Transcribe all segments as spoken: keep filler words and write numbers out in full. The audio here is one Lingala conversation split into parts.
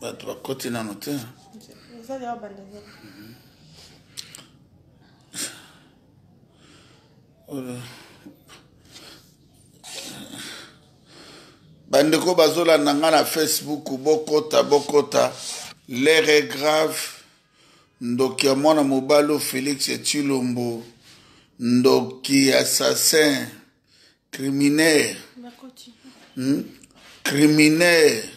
bato bakoti nano te bandeko bazolanda nga na Facebook bokota bokota l'air est grave ndoki ya mwana mobali Félix Tshilombo ndoki assassin criminaire hmm? criminaire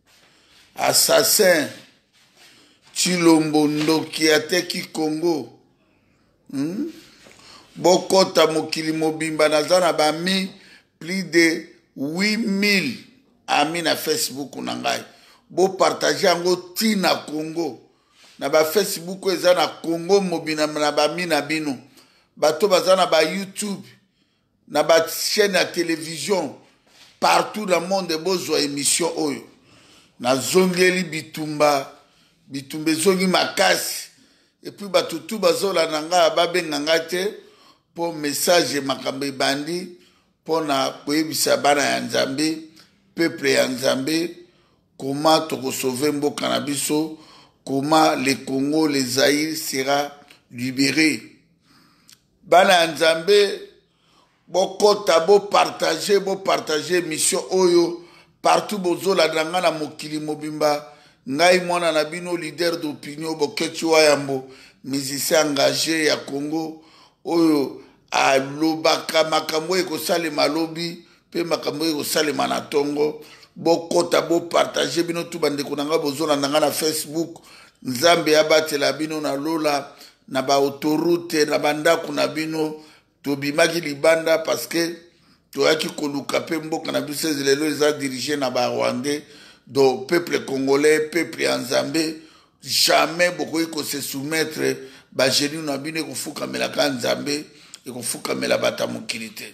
assassin Tshilombo ndoki ateki Congo hmm? bokota mokili mobimba naza na bami plus de huit mille ami na Facebook na ngai bo partager yango tina Congo na ba Facebook eza na Congo mobina na ba mina bino bato baza na ba YouTube na ba chaîne ya télévision partout dans le monde bozwa émission oyo na zongeli bitumba bitumba zongi makasi et puis bato tout bazola na ngai babenga ngai te po message makambo ebandi pona koyebisa bana ya Nzambe peuple ya Nzambe comment toko sauver mboka na biso comment le Congo le Zaïre sera libéré bana ya Nzambe bokota bo partager bo partager mission oyo partout bozola danga na mokili mobimba ngai mwana na bino leader d'opinion Boketi Wayambo musicien engagé ya Congo oyo alobaka makambo ekosalema lobi pe makambo ekosalema na tongo bokota bo partager bino tu bandeko nanga bozola nanga na Facebook Nzambe abatela bino na lola na ba autoroute na bandako na bino tobimaki libanda parce que toyaki koluka pe mboka na biso lelo eza dirigé na ba Rwandais donc peuple congolais peuple ya Nzambe jamais bokoki ko se soumettre ba génie na bino kofuka melaka Nzambe et kofuka mela bata mokili te.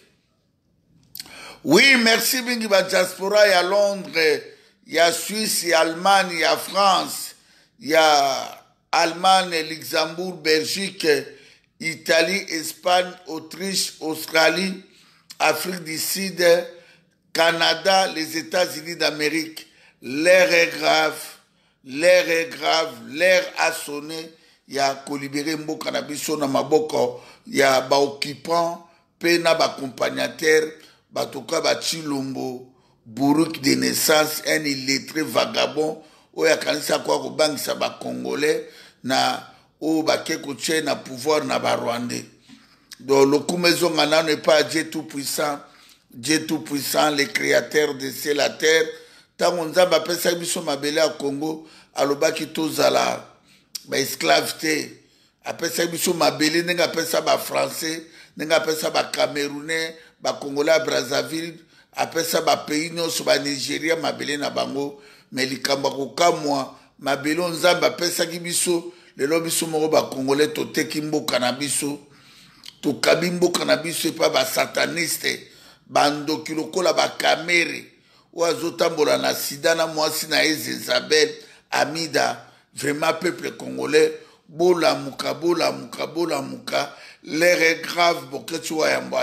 Oui, merci bingi ba diaspora ya Londres, ya Suisse, ya Allemagne, ya France, ya Allemagne, Luxembourg, Belgique, Italie, Espagne, Autriche, Australie, Afrique du Sud, Canada, les États-Unis d'Amérique. L'air est grave, l'air est grave, l'air a sonné. Ya kolibere mboka na biso na maboko ya ba occupant pe na ba accompagnateur batoka ba Tshilombo bourrique de naissance un illettré vagabond oya kanisa kwa ko bangisa ba congolais na o ba keko tche na pouvoir na ba Rwandais. Donc le kumezo ngana n'est pas Dieu tout puissant, Dieu tout puissant, le créateur de ciel la terre. Tango nzamba pesa biso mabele ya Congo alobaki tozala ba esclave te apesa biso mabele nenga pesa ba français nenga pesa ba camerounais ba congolais Brazzaville apesa ba pays nyonso ba Nigeria mabele na bango mais likamba kokamwa mabele nzamba pesa ki biso lelo biso moko ba congolais to teki mboka na biso to kabi mboka na biso pa ba sataniste bando kilokola ba kamere oazo tambola na sida na mwasi na Isabelle Amida. Vraiment, peuple congolais, bola muka, bola muka, bola muka, l'air est grave, Boketi Wayambo.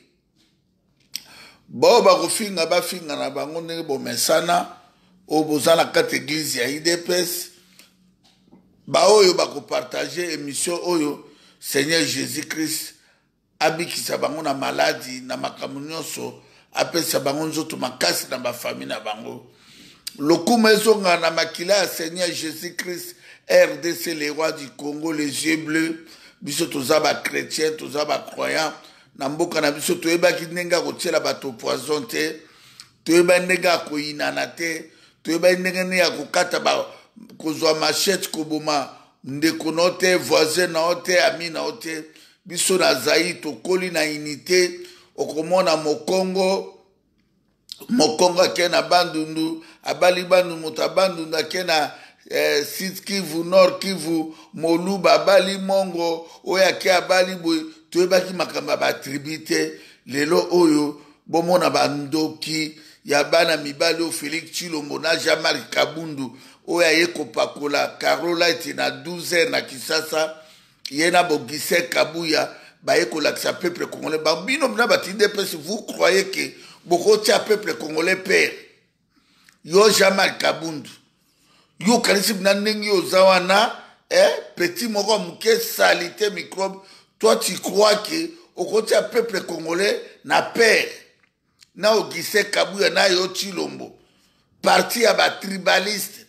Bon, ba kofinga ba finga na bango ndenge bo mesana, o bozana kate église ya I D P S, ba oyo ba ko partager émission oyo, Seigneur Jésus-Christ, abikisa bango na maladie, na makambo nyonso, apesa bango nzoto makasi na ba famille na bango. Le Koumezonga na makila Seigneur Jésus-Christ, R D C, les rois du Congo, les yeux bleus, biso tozaba chrétien, tozaba croyant, namboka na biso toyeba ki nenga kotiela bato poison te, toyeba nenga ko inana te, toyeba nenga ne kokata ba kozwa machette koboma ndeko note, voisin na ote, ami na ote, biso na zaï tokoli na unité, okomona mokongo Mokongo akena bandundu abali bandu moto bandundu akena eh, Sud Kivu Nord Kivu Moluba abali Mongo oya ke abali boy toyebaki makamba ba tribute lelo oyo bomona bandoki ya bana mibali o Félix Tshilombo na Jean-Marc Kabundu oya yeko pakola Carola etina douze heures na Kisasa yena Bogise Kabuya ba yeko laksa peuple congolais ba bino mna batinde pesi vous croyez que beaucoup de peuple congolais père yo Jean-Marc Kabundu yo kanisi na ndenge oza wana eh petit moko muke salité microbe. Toi tu crois que au côté peuple congolais na peur na ogise kabuya na yo Tshilombo parti ya ba tribaliste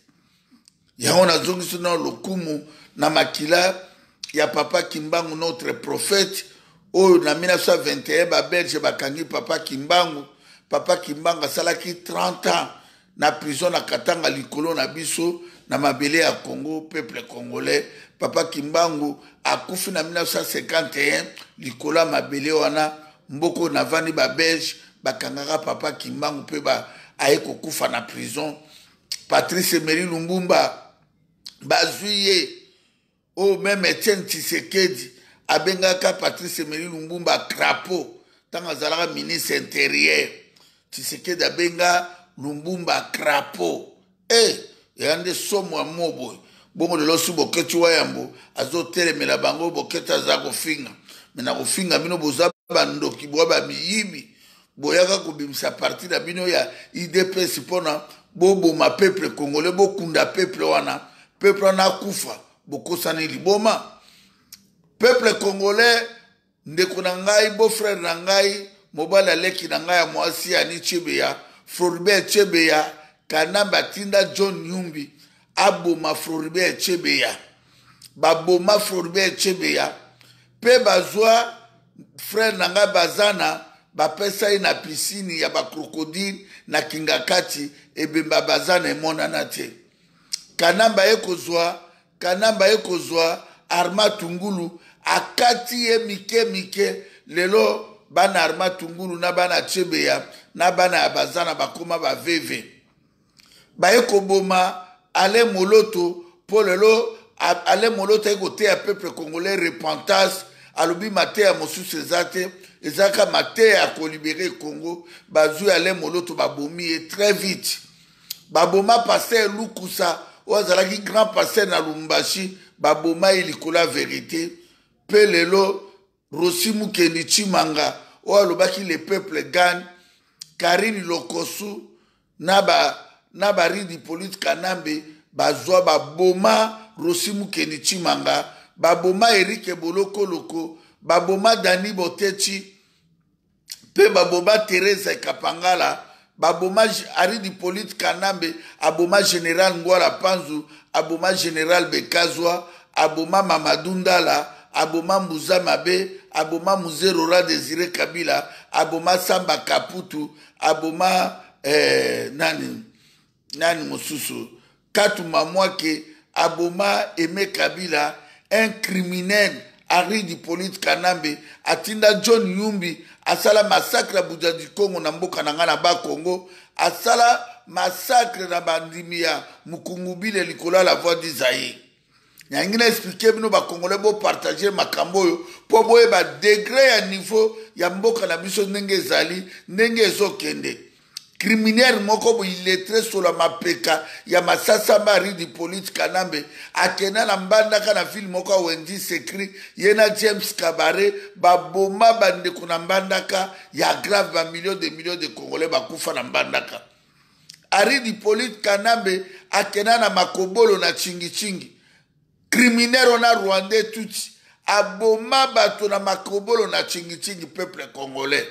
ya on a zongi na lokumu na makila ya papa Kimbangu notre prophète o na mille neuf cent vingt et un ba belge bakangi papa Kimbangu. Papa Kimbangu salaki trente ans na prison na Katanga likolo na biso na mabele ya Congo peuple congolais. Papa Kimbangu akufi na mille neuf cent cinquante et un likolo ya mabele wana mboko na vani ba belge bakangaka papa Kimbangu pe ba aye kokufa na prison. Patrice Emery Lumbumba bazuye o même Etienne Tshisekedi abengaka Patrice Emery Lumbumba crapaud tanga zalaka ministre intérieur. Tshisekedi abenga Lumbumba crapaud eh yande somo amobo bongo lelo su boketi wayambo azotelemela bango boketi aza kofinga mena kofinga bino boza bandoki boa ba miyibi boyaka kobimisa parti na bino ya I D P S pona bobo ma peuple congolais bokunda peuple wana peuple wana kufa bokosani liboma peuple congolais ndeko na ngai beau frère na ngai mobala leki na ngai ya mwasi ani Chebeya Floribert Chebeya Kanamba tinda John Nyumbi aboma Floribert Chebeya baboma Floribert Chebeya pe bazwa frère na ngai bazana bapesa ina piscine ya ba crocodile na Kingakati ebemba bazana emonana te. Kanamba ekozwa Kanamba ekozwa Arma Tungulu akati ye mike mike lelo bana Arma Tungulu na bana Chebeya na bana ya bazana bakoma ba veve ba ekoboma ale moloto po lelo ale moloto ekote ya peuple congolais repentance alobi mate ya mosusu ezate ezaka mate ya ko libérer Congo bazu ale moloto babomi et très vite baboma passer Lukusa ozalaki grand passer na Lumbashi baboma ilikola vérité pe lelo Rosimu Kendi Chimanga o alobaki le peuple gagne Karine Lokosu naba naba ridi politique Kanambe bazwa baboma Rosimu Kendi Chimanga baboma Eric Boloko Loko baboma Dani Botechi pe baboma Teresa Kapangala baboma aridi politique Kanambe aboma général Ngwala Panzu aboma général Bekazwa aboma Mamadou Ndala aboma Mbuza Mabe aboma Muzerora Désiré Kabila aboma Samba Kaputu aboma eh, nani nani mosusu Katuma Mwake aboma Aimé Kabila un criminel aridi politique Kanambe atinda John Yumbi asala massacre Buja du Congo na mboka na ngana ba Congo asala massacre na bandimia mukungubile likola la voix d'Isaïe. Nyangina expliquer bino ba Congolais bo partager makambo yo po boye ba degré ya niveau ya mboka na biso ndenge zali ndenge ezokende. Criminel moko bo illettré sur la mapeka ya masasa mari di politique Kanambe akena na mbanda kana ville moko wendi secret yena James Kabare ba boma bande kuna mbandaka ya grave ba millions de millions de Congolais ba kufa na mbandaka. Ari di politique Kanambe akena na makobolo na chingi chingi. Criminel na Rwandais tuti aboma bato na makobolo na chingi chingi peuple congolais.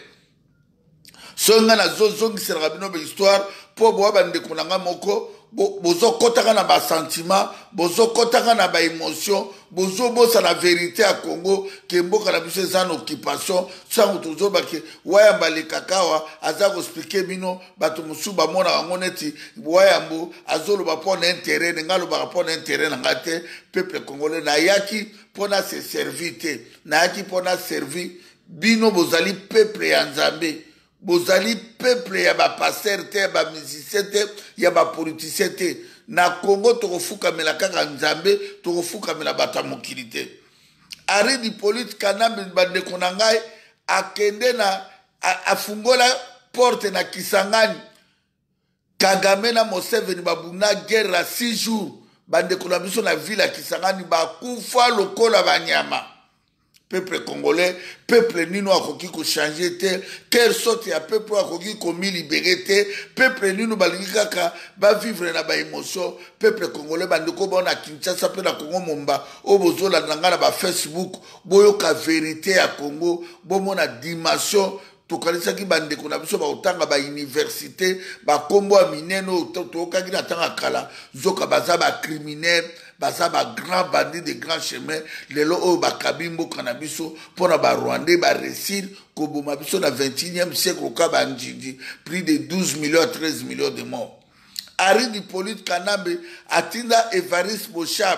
Songa na zozongi sera bino be histoire po bo bande kunanga moko bozo kotaka na ba sentiment bozo kotaka na ba émotion bozo bosa na vérité à Congo ke mboka na biso za occupation sango tozo bake waya mbale kakawa aza ko expliquer bino bato musuba mona wango neti waya mbo azolo ba pona intérêt ngalo ba pona intérêt na ngate peuple congolais na yaki pona se servite na yaki pona servir bino bozali peuple ya Nzambe. Bozali peuple ya ba pasteur te ba musicien te ya ba politicien te na Congo tokofuka mela kaka Nzambe tokofuka mela bata mokili te. Ari di politique Kanambe bande konangai akende na afungola porte na Kisangani Kagame na Museveni babuna guerre la six jours bande konabiso na ville ya Kisangani ba kufa lokola banyama peuple congolais, peuple nino akoki ko changer te, quelle sorte ya peuple akoki ko mi libérer te, peuple nino balingi kaka ba vivre na ba émotion, peuple congolais bandeko bona Kinshasa pe na Congo momba, o bozola nanga na ba Facebook, boyoka vérité ya Congo, bomona dimension tokanisaki bandeko na biso ba otanga ba université, ba kombo a mineno tokaki na tanga kala, zoka baza ba criminel, baza ba grand bandit de grand chemin, lelo o ba kabimbo kanabiso pona ba Rwandais ba réussir ko boma biso na vingt et unième siècle ka ba njiji, plus de douze millions à treize millions de morts. Ari Hippolyte Kanambe atinda Evariste Boshab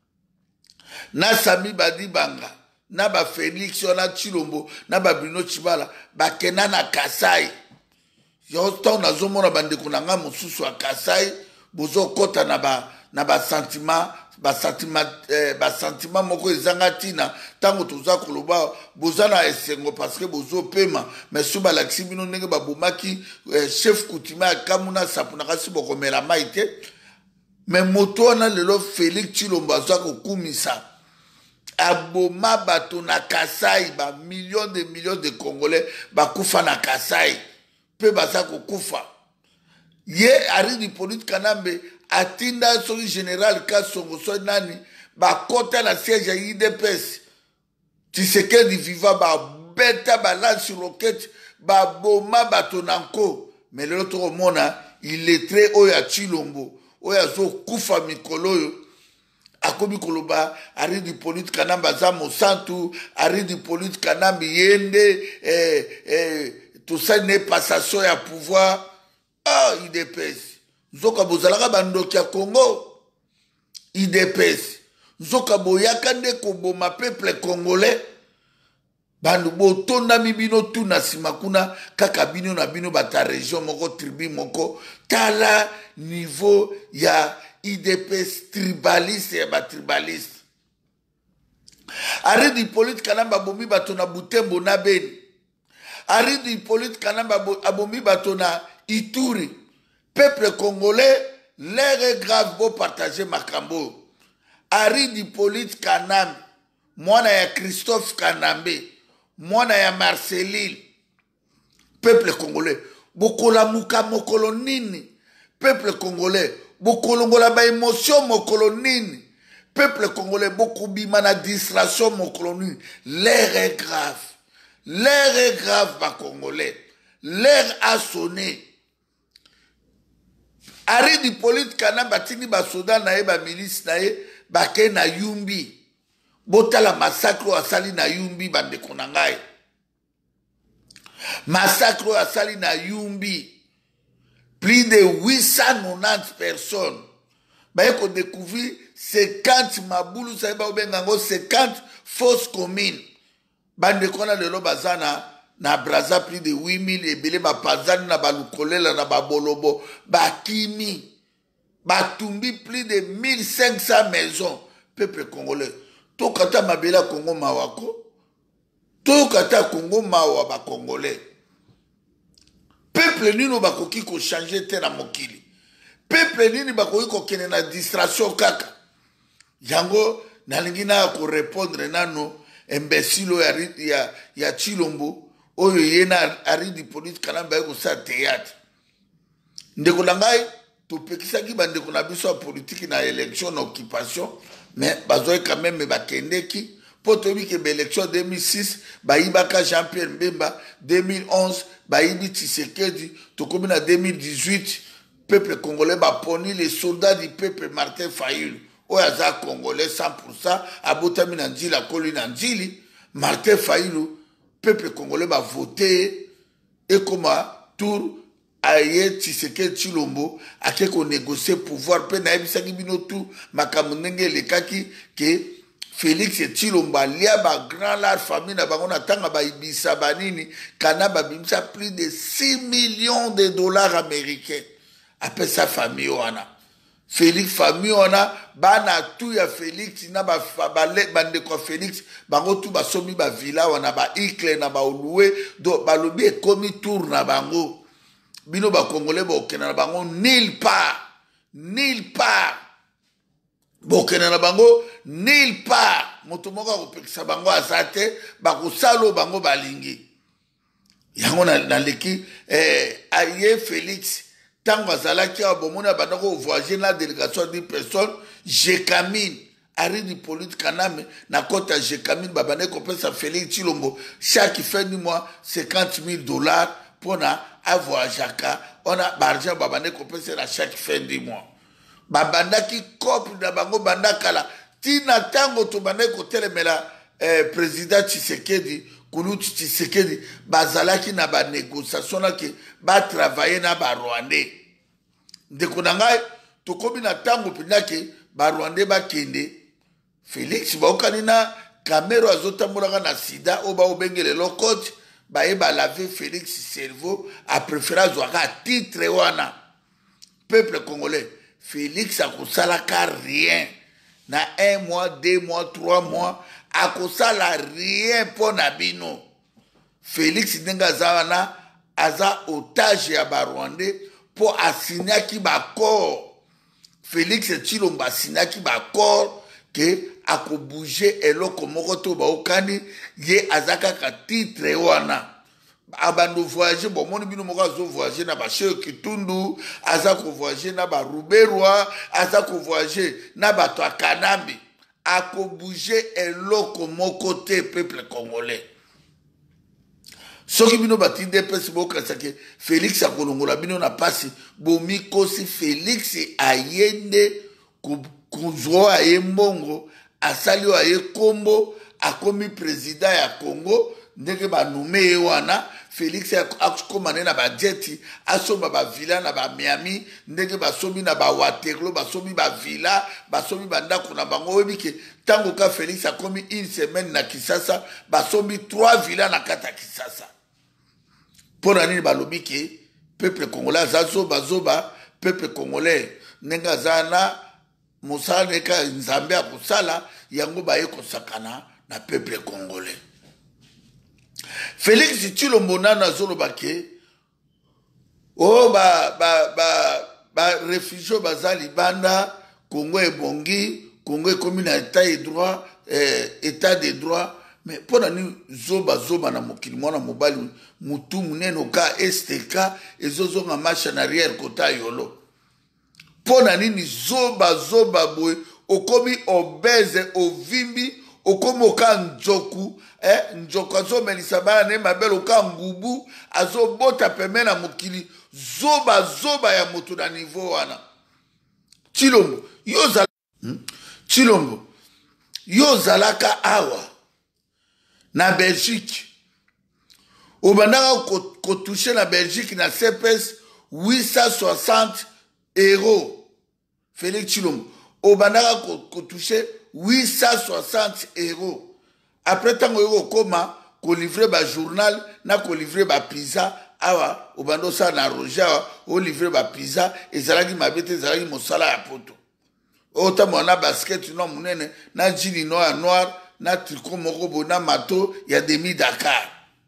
na Sami Badi Banga na ba Félix na Chilombo na ba Bruno Chibala ba kena na Kasai yo to na zomo na bandeko na nga mosusu a Kasai bozo kota na ba na ba sentiment ba sentiment eh, ba sentiment moko ezanga tina tango toza koloba bozana esengo parce que bozo pema mais suba la bino ndenge ba bomaki eh, chef coutumier kamuna sapuna kasi bokomela maite mais moto na lelo Félix Chilombo aza kokumisa aboma bato na Kasai ba millions de millions de Congolais bakufa na Kasai pe baza kokufa ye Ari Hippolyte Kanambe atinda soli général Kasongo so nani ba kota na siège ya I D P S Tshisekedi viva ba beta ba lance roquette ba boma bato nanko mais le autre mona il est très oya Chilombo oya zo kufa mikolo yo akobi koloba Ari Hippolyte Kanambe za mosantu Ari Hippolyte Kanambe yende eh, eh, tout ça n'est pas ça ya pouvoir ah I D P S Zoka bozalaka bandoki ya Congo I D P S Zoka boyaka nde koboma peuple congolais bandu botonda mibino tu na sima kuna kaka bino na bino bata région moko tribu moko tala niveau ya I D P S tribaliste ya ba tribaliste Ari Hippolyte Kanambe abomi bato na Butembo na Beni Ari Hippolyte Kanambe abomi bato na Ituri peuple congolais l'air est grave beau partager makambo Ari Hippolyte Kanambe mwana ya Christophe Kanambe mwana ya Marceline peuple congolais bokola muka mokolo nini peuple congolais bokolongola ba émotion mokolo nini peuple congolais bokubima na distraction mokolo nini l'air est grave l'air est grave ba congolais l'air a sonné Ari Hippolyte Kanambe atindi ba soda na ye ba milice na ye ba ke na Yumbi botala massacre asali na Yumbi bandeko na ngai massacre asali na Yumbi plus de huit cent quatre-vingt-dix personnes ba ko découvrir cinquante mabulu sa ba obengango cinquante fausses communes bandeko na lelo bazana na Braza plus de huit mille ebele ba pazani na balukolela na babolobo bakimi batumbi plus de mille cinq cents maisons peuple congolais to kata mabela Congo mawako to kata Congo mawa ba congolais peuple nino bakoki ko changer te na mokili peuple nini bakoki ko kene na distraction kaka yango nalingi na ko répondre nano imbécile ya ya, ya Chilombo oyo yena Ari Hippolyte Kanambe ko sa théâtre ndeko langai to pekisaki bandeko na biso politique na élection na occupation mais bazoy quand même bakendeki potobi ke élection deux mille six baibaka Jean-Pierre Mbemba deux mille onze baibi Tshisekedi to komi na deux mille dix-huit peuple congolais ba poni les soldats du peuple Martin Fayulu oyo za congolais cent pour cent abotami na njila koli na njili Martin Fayulu peuple congolais va voter et comme tour aye Tshisekedi Chilombo ake ko négocier pouvoir pe na ebisaki bino tout makambo ndenge lekaki ke Félix Chilombo lia ba grand large famille na bango na tanga ba ibisa banini kana ba bimisa plus de six millions de dollars américains après sa famille wana Félix famille wana bana tout ya Félix na ba balé bande ko Félix bango tout ba somi ba villa wana ba ikle na ba loué do ba lobi e komi tour na bango bino ba congolais ba okena na bango nulle part nulle part ba okena na bango nulle part moto moko akopekisa bango aza te bakosala oyo bango balingi yango naleki eh, aye Félix ntango azalaki awa bomoni abandaki kovoyage na délégation d'une personne Jekamine ari du Hippolyte Kaname na kota Jekamine babandaki kopesa Félix Tshilombo chaque fin du mois cinquante mille dollars mpona avoyageaka ona baargent babandaki kopesa na chaque fin du mois babandaki couple na bango bandakala tina ntango tobandaki kotelemela eh, président Tshisekedi Kulutu Tshisekedi bazalaki na ba négociation naki ba travailler na ba Rwandais ndeko na ngai tokomi na ntango pinaki ba Rwandais bakende Félix baokani na Camero azotambolaka na sida o ba obengele lokote ba e ba laver Félix cerveau a préféré azwaka titre wana peuple congolais Félix akosalaka rien na un mois deux mois trois mois akosala rien pour nabino Félix ndenge aza wana aza otage ya barwandais pour asignaki bakor Félix Tshilombo asignaki bakor ke akobouge eloko moko to baokani ye aza kaka titre wana abando voyager bomoni bino moko azo voyager na basheo Kitundu aza ko voyager na baruberwa aza ko voyager na bato akanambi ako bouger eloko moko te peuple congolais soki bino batinde pesi bokasake Félix akolongola bino na pasi bomikosi Félix ayende kuzwa aye mbongo asali aye kombo akomi président ya Congo ndenge banume wana Félix akomane na bajeti asomba ba villa na ba Miami ndenge basomi na ba Waterloo basomi ba villa basomi bandako na bango webike tango ka Félix akomi une semaine na Kisasa basomi trois villas na kata Kisasa pona nini balobike peuple congolais azoba zoba peuple congolais nenga zana mosala neka nzambe akosala yango baye kosakana na peuple congolais Félix Tshilombo nana zolobake o ba ba ba ba réfugié bazali banda Congo ebongi Congo ekomi na état de droit eh, état de droit mais pona ni zoba zoba na mokili mwana mobali mutu muneno ka S T K ezozonga marche en arrière kota yolo pona nini zoba zoba boy okomi obèse ovimbi okomi oka njoku eh njoku azomelisa bana ne mabelo oka ngubu azobota pembe na mokili zoba zoba ya moto na niveau wana Tshilombo yo zala hmm? Tshilombo yo zalaka awa na Belgique obandaka kotouche na Belgique na C P S huit cent soixante euros Félix Tshilombo obandaka kotouche huit cent soixante euros après tango yoko koma ko livrer ba journal na ko livrer ba pizza awa obando sa na roja o livrer ba pizza ezalaki mabete ezalaki mosala ya poto ota mona basket no munene na jini noir noir na tricot moko bona mato ya demi Dakar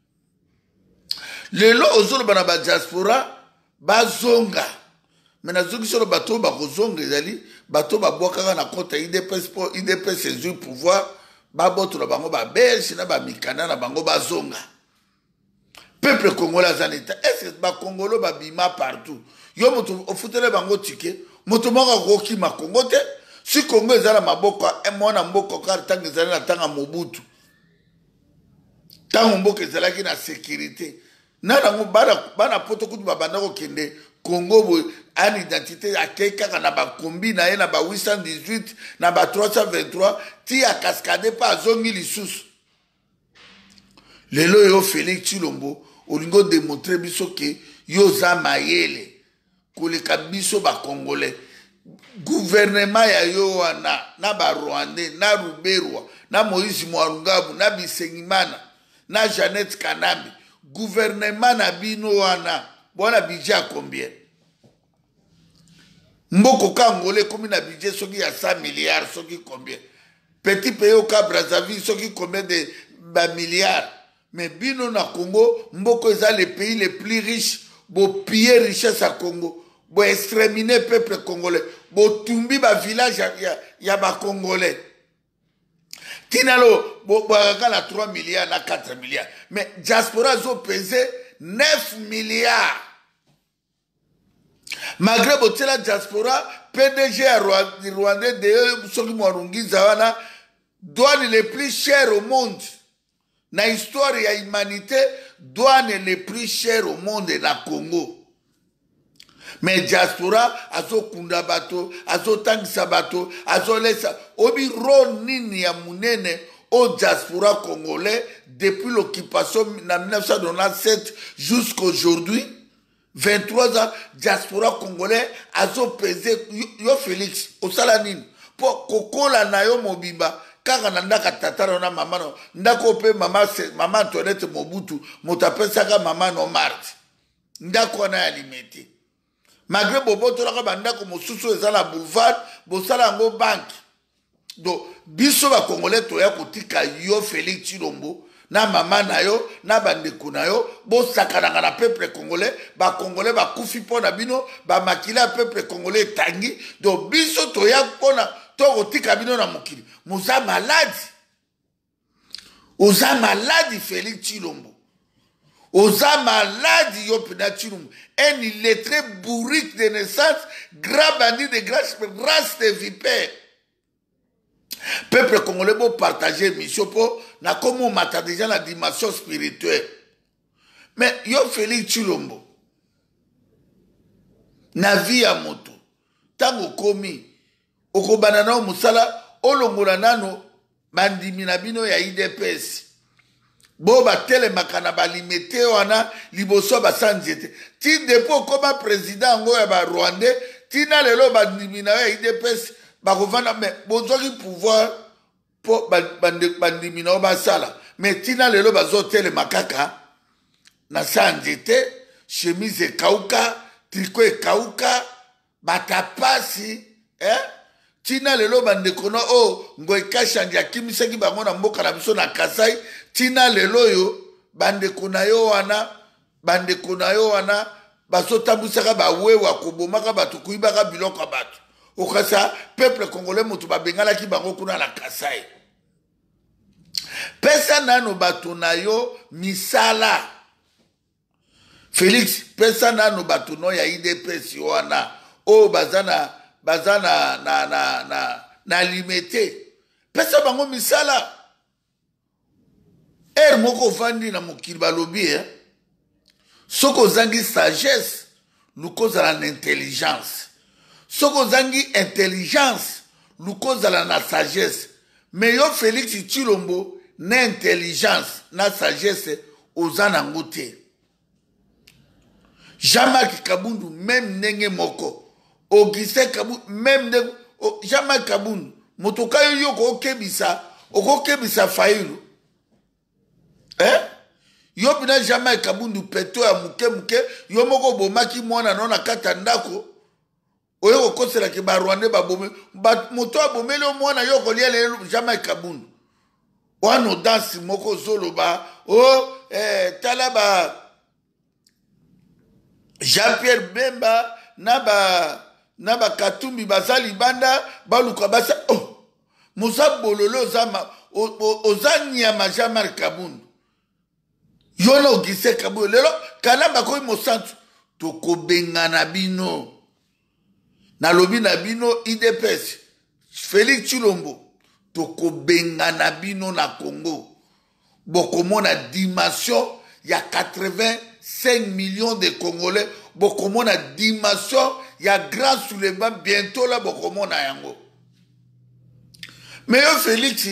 lelo ozolo bana ba diaspora bazonga mena zoki solo bato ba kozonga ezali bato ba bwaka na kota I D P S pour I D P S du pouvoir ba boto na bango ba belge na ba mikana na bango bazonga peuple congolais zaneta est-ce que ba congolo ba bima partout yo moto ofutele bango tike moto moko koki ma Congo te si Congo ezala maboko e mona mboko kar tanga ezala na tanga Mobutu tango mboka ezalaki na sécurité nana ngo bana bana poto kutu babanda ko kende Congo bo an identité akeka na ba kombi na ye na ba huit cent dix-huit na ba trois cent vingt-trois ti a cascade pa zongi lisusu lelo yo Félix Tshilombo olingo démontrer biso ke yo za mayele koleka biso ba congolais gouvernement ya yo wana na ba Rwandais na Ruberwa na Moïse Mwarungabu na Bisengimana na Jeannette Kanambi gouvernement na bino wana bona budget combien mboko kangolais komi na budget soki ya cent milliards soki combien petit pays au Cap Brazzaville soki combien de ba milliards mais bino na Congo mboko eza le pays le plus riche bo piller richesse à Congo bo exterminer peuple congolais bo tumbi ba village ya, ya, ya ba congolais Tinalo, boaka na trois milliards, na quatre milliards. Mais diaspora zo pesé neuf milliards. Malgré la diaspora, P D G rwandais de Soki Mwarungi Zawana, douane les plus chères au monde. Na histoire ya humanité, douane les plus chères au monde na Congo. Mais diaspora, azo kunda bato, azo tangisa bato, azo lesa, obi ro nini ya munene au diaspora congolais depuis l'occupation en mille neuf cent quatre-vingt-sept jusqu'aujourd'hui. vingt-trois ans, diaspora congolais, azo pesé, yo Félix, au salanine, pour kokola na yo mobimba, kaka na ndaka tatara na mama no, ndako pe mama, mama Antoinette Mobutu, motape saka mama no Marti, ndako na alimete. Malgré bobo tolaka bandako mosusu ezala boulevard, bosala ngo banque. Donc, biso ba congolais toya kotika yo Félix Tshilombo, na mama na yo, na bandeko na yo, bo sakananga na peuple congolais, ba congolais ba kufi pona bino, ba makila peuple congolais tangi, donc biso toya pona to kotika bino na mokili. Moza malade. Oza malade Félix Tshilombo. Oza malade yo pena Tshilombo. Un illettré bourrique de naissance, grand bandit de grâce, race de vipère. Peuple congolais pour partager mission pour na comment mata déjà la dimension spirituelle. Mais yo Félix Tshilombo na vie à moto tango komi okobana na musala olongola nano bandimi na bino ya I D P S bo ba tele makana ba limité wana liboso ba sanjete ti depo koma président ngo ya ba Rwandais tina lelo bandimi na ya I D P S bakovana mais bozoki pouvoir po bandimi na ba sala mais tina lelo bazotele makaka na sanjete chemise kauka tricot kauka batapasi eh tina lelo bandeko na o ngoy kashandi akimisaki bango na mboka na biso na Kasai tina lelo yo bandeko na yo wana bandeko na yo wana bazotambusaka bawewa kobomaka bato kuibaka biloko bato okasa peuple congolais mutu babengala ki bango kuna na Kasai pesa nano bato na yo misala Félix pesa nano bato no ya I D P S wana o bazana bazana na na na na limité pesa bango misala er moko vandi na mokili balobi eh soko zangi sagesse lukozala na intelligence soko zangi intelligence lukozala na sagesse mais yo Félix Tshilombo na intelligence na sagesse ozana ngote Jean-Marc Kabundu même ndenge moko Augustin Kabundu même ndenge Jean-Marc Kabundu motoka yo ko kebisa okokebisa failu eh yo bina Jean-Marc Kabundu peto ya muke muke yo moko bomaki mwana no na kata ndako oyo kokosela ke ba Rwandais ba bomé ba moto abomeli mwana yo ko liele Jean-Marc Kabundu wano dansi moko zoloba oh eh talaba Jean-Pierre Bemba naba naba Katumbi bazali banda baluka basa oh musa bololo zama ozanya Jean-Marc Kabundu yono Augustin Kabundu lelo kanamba ko mosantu tokobengana bino na lobi na bino I D P S Félix Tshilombo tokobengana bino na Congo bokomona dimension ya quatre-vingt-cinq millions de Congolais bokomona dimension ya grand soulèvement bientôt là bokomona yango mais yo Félix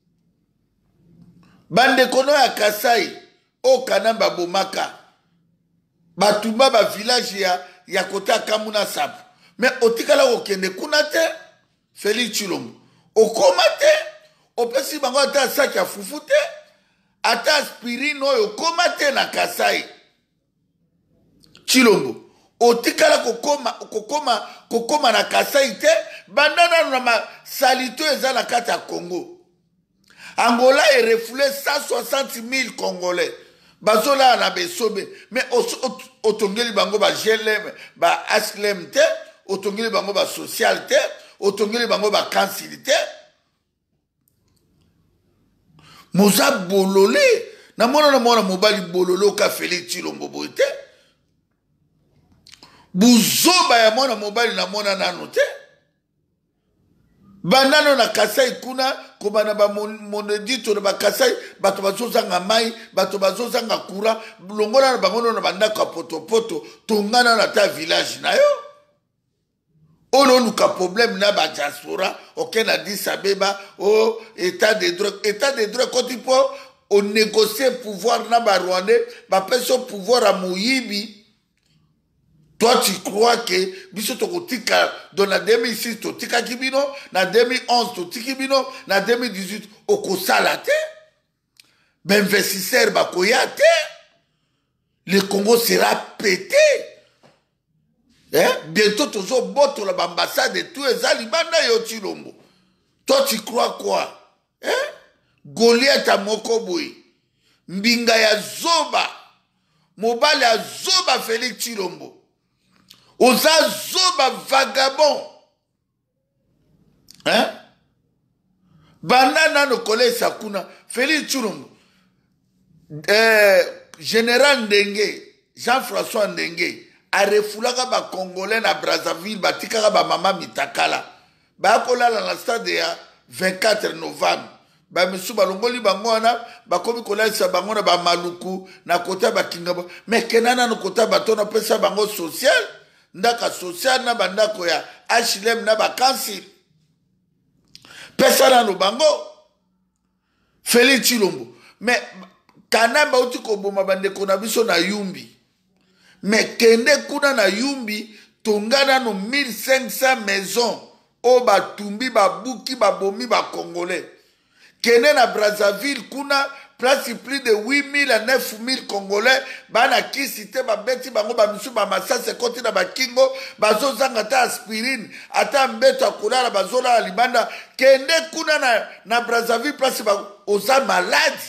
bande kono ya Kasai o kanamba bomaka batumba ba village ya ya kota Kamuna Sapu mais otikala okende kuna te Félix Tshilombo okoma te opesi bango ata saki ya fufu te ata aspirine oyo okoma te na Kasai Tshilombo otikala kokoma kokoma kokoma na Kasai te bandana na masalito eza na kati ya Congo Angola est refoulé cent soixante mille Congolais bazola na besobe mais otongeli bango ba gelem ba aslem te otongeli bango ba social te otongeli bango ba kansili te moza bololé na mona na mona mobali bololé oka Félix Tshilombo boite buzoba ya mona mobali na mona nano te bandano na Kasai kuna kobana ba monedito na ba Kasai bato bazozanga mai bato bazozanga kura longola na bangono na bandako poto poto tongana na ta village na yo ono luka problème na ba diaspora aucun a dit Abeba oh état de droit état de droit quand il faut on négocier pouvoir na ba Rwandais ba peso pouvoir à Moyibi. Toi, tu crois que biso tokotika dans la deux mille six totika kibino, na deux mille onze totika kibino, na deux mille dix-huit okosala te. Ben investisseur bakoya te. Le Congo sera pété. Hein? Bientôt tozo boto la ambassade et tout les alibanda yo Tshilombo. Toi, tu crois quoi? Hein? Goliath a mokoboui. Mbinga ya zoba. Mobile ya zoba Félix Tshilombo. Oza zoba vagabond. Hein? Banana no kole sakuna. Félix Tshilombo. Euh, Général Ndenge, Jean-François Ndenge, a refulaka ba Congolais na Brazzaville, ba tikaka ba mama mitakala. Ba kolala na stade ya vingt-quatre novembre. Ba misu balongoli bango wana, ba komi kolala bango na ba maluku, na kota ba kingaba. Mais kenana no kota ba tona pesa bango social. Ndaka social na bandako ya H L M na bakansi pesa na no bango Félix Tshilombo mais kanamba uti koboma bandeko na biso na Yumbi mais kende kuna na Yumbi tongana no mille cinq cents maisons o batumbi babuki babomi ba Congolais kende na Brazzaville kuna place plus de huit mille à neuf mille Congolais, bana kisite ba beti bango ba misu ba masase koti na ba kingo, bazo zanga ta aspirine, ata mbeto akulala bazola alibanda, kende kuna na, na Brazzaville place ba oza malade,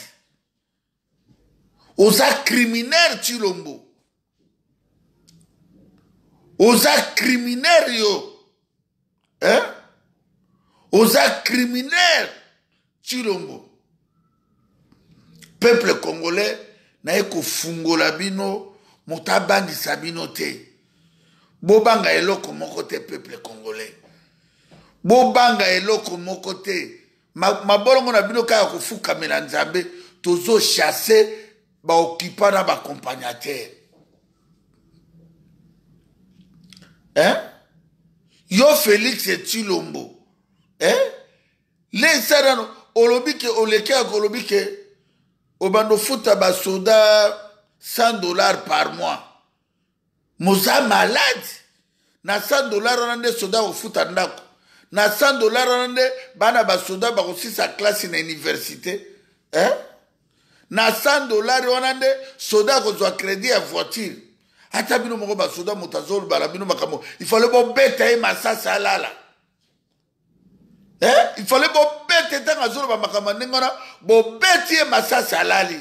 oza criminel Tshilombo, oza criminel yo, hein? Oza criminel Tshilombo. Peuple congolais na eko fungola bino motabandi sabino te bobanga eloko moko te peuple congolais bobanga eloko moko te mabolongo na bino kaya kofuka mela nzambe tozo chasser ba occupa na ba accompagnateur hein yo Félix Tshilombo hein les sarano olobike oleke akolobike Obando futa ba soda cent dollars par mois. Moza malade. Na cent dollars on a soda au futa ndako. Na cent dollars on a bana ba soda ba aussi sa classe na université. Hein? Na cent dollars on a soda ko zo crédit à voiture. Ata bino moko ba soda motazol bala bino makamo. Il fallait bon bête et massa salala. Hein? Il fallait bon bête tant azolo ba makama ngona bo bête massa salali.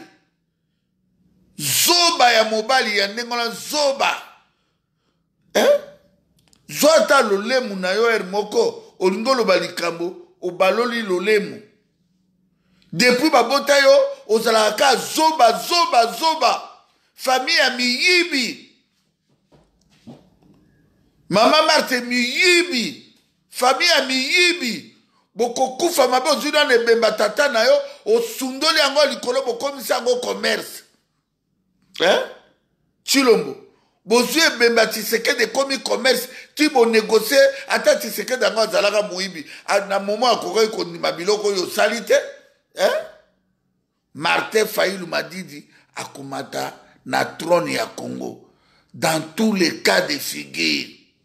Zoba ya mobali ya ngona zoba. Hein? Zota lolemu na yo er moko olingolo balikambo obaloli lolemu. Depuis ba bota yo ozalaka zoba zoba zoba. Famille ya miyibi. Mama Marthe miyibi. Famille ya miyibi. Boko kufa mabe ozuna ne bemba tata na yo osundoli yango likolo bokomisa yango commerce. Hein? Tshilombo. Bozue bemba Tshisekedi komi commerce ti bo négocier ata Tshisekedi yango azalaka muibi. Na moment akoka kondima biloko yo salite. Hein? Martin Fayulu Madidi akomata na trône ya Congo. Dans tous les cas de figure.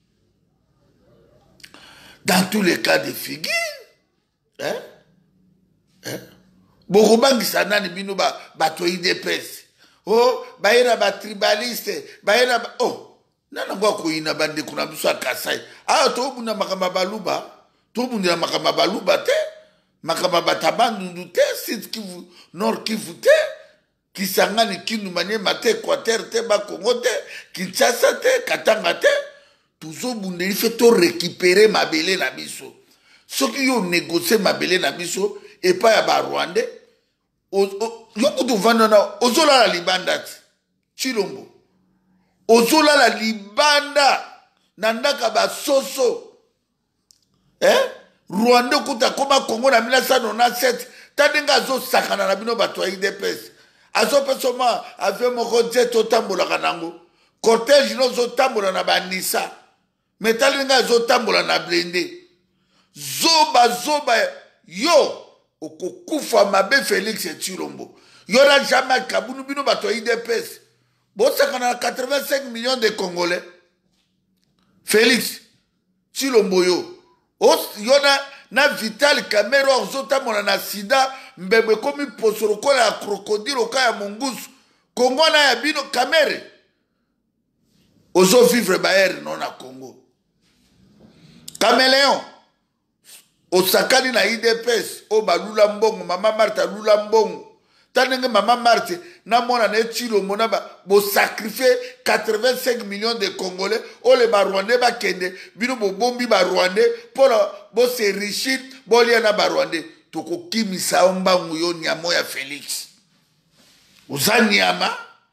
Dans tous les cas de figure. Hein? Hein? Bokobangi sanani bino ba bato idepesi. Oh, baina ba tribaliste, baina ba oh, nana ngwa ko ina bande kuna biso akasai. Ah to buna makamba baluba, to buna makamba baluba te, makamba batabandu te, sit Kivu, Nord Kivu te, Kisangani Kindu manye mate Équateur te ba Congo te, Kinshasa te, Katanga te. Tuzo bunde il fait to récupérer mabele na biso. Ce qui ont négocié mabele na biso et pas ya ba Rwandais. yo kutu vandana ozola la libanda Chilombo ozola la libanda nandaka ba soso eh Rwanda kuta koma Congo na mille neuf cent quatre-vingt-dix-sept tadenga zo sakana na bino bato I D P S azo pesoma ave moko jet otambola kanango cortège no zo tambola na banisa metalinga zo tambola na blende zoba zoba yo okokufa mabe Félix Tshilombo yo na jamais kabunu bino bato I D P S bo sakana na quatre-vingt-cinq millions de Congolais Félix Tshilombo yo yo na na Vital Kamerhe ozotambola na sida mbebe komi posorokola ya crocodile okaya mongusu Congo na ya bino Kamerhe ozo vivre baere non na Congo Caméléon osakani na I D P S o balula mbongo mama Marthe lula mbongo tanenge mama Marthe na mona na Tshilombo na ba bo sacrifier quatre-vingt-cinq millions de Congolais o le ba Rwandais ba kende bino bo bombi ba Rwandais pour bo se richit bo lia na ba Rwandais toko kimisa mbangu yo nyamo ya Félix uzanyama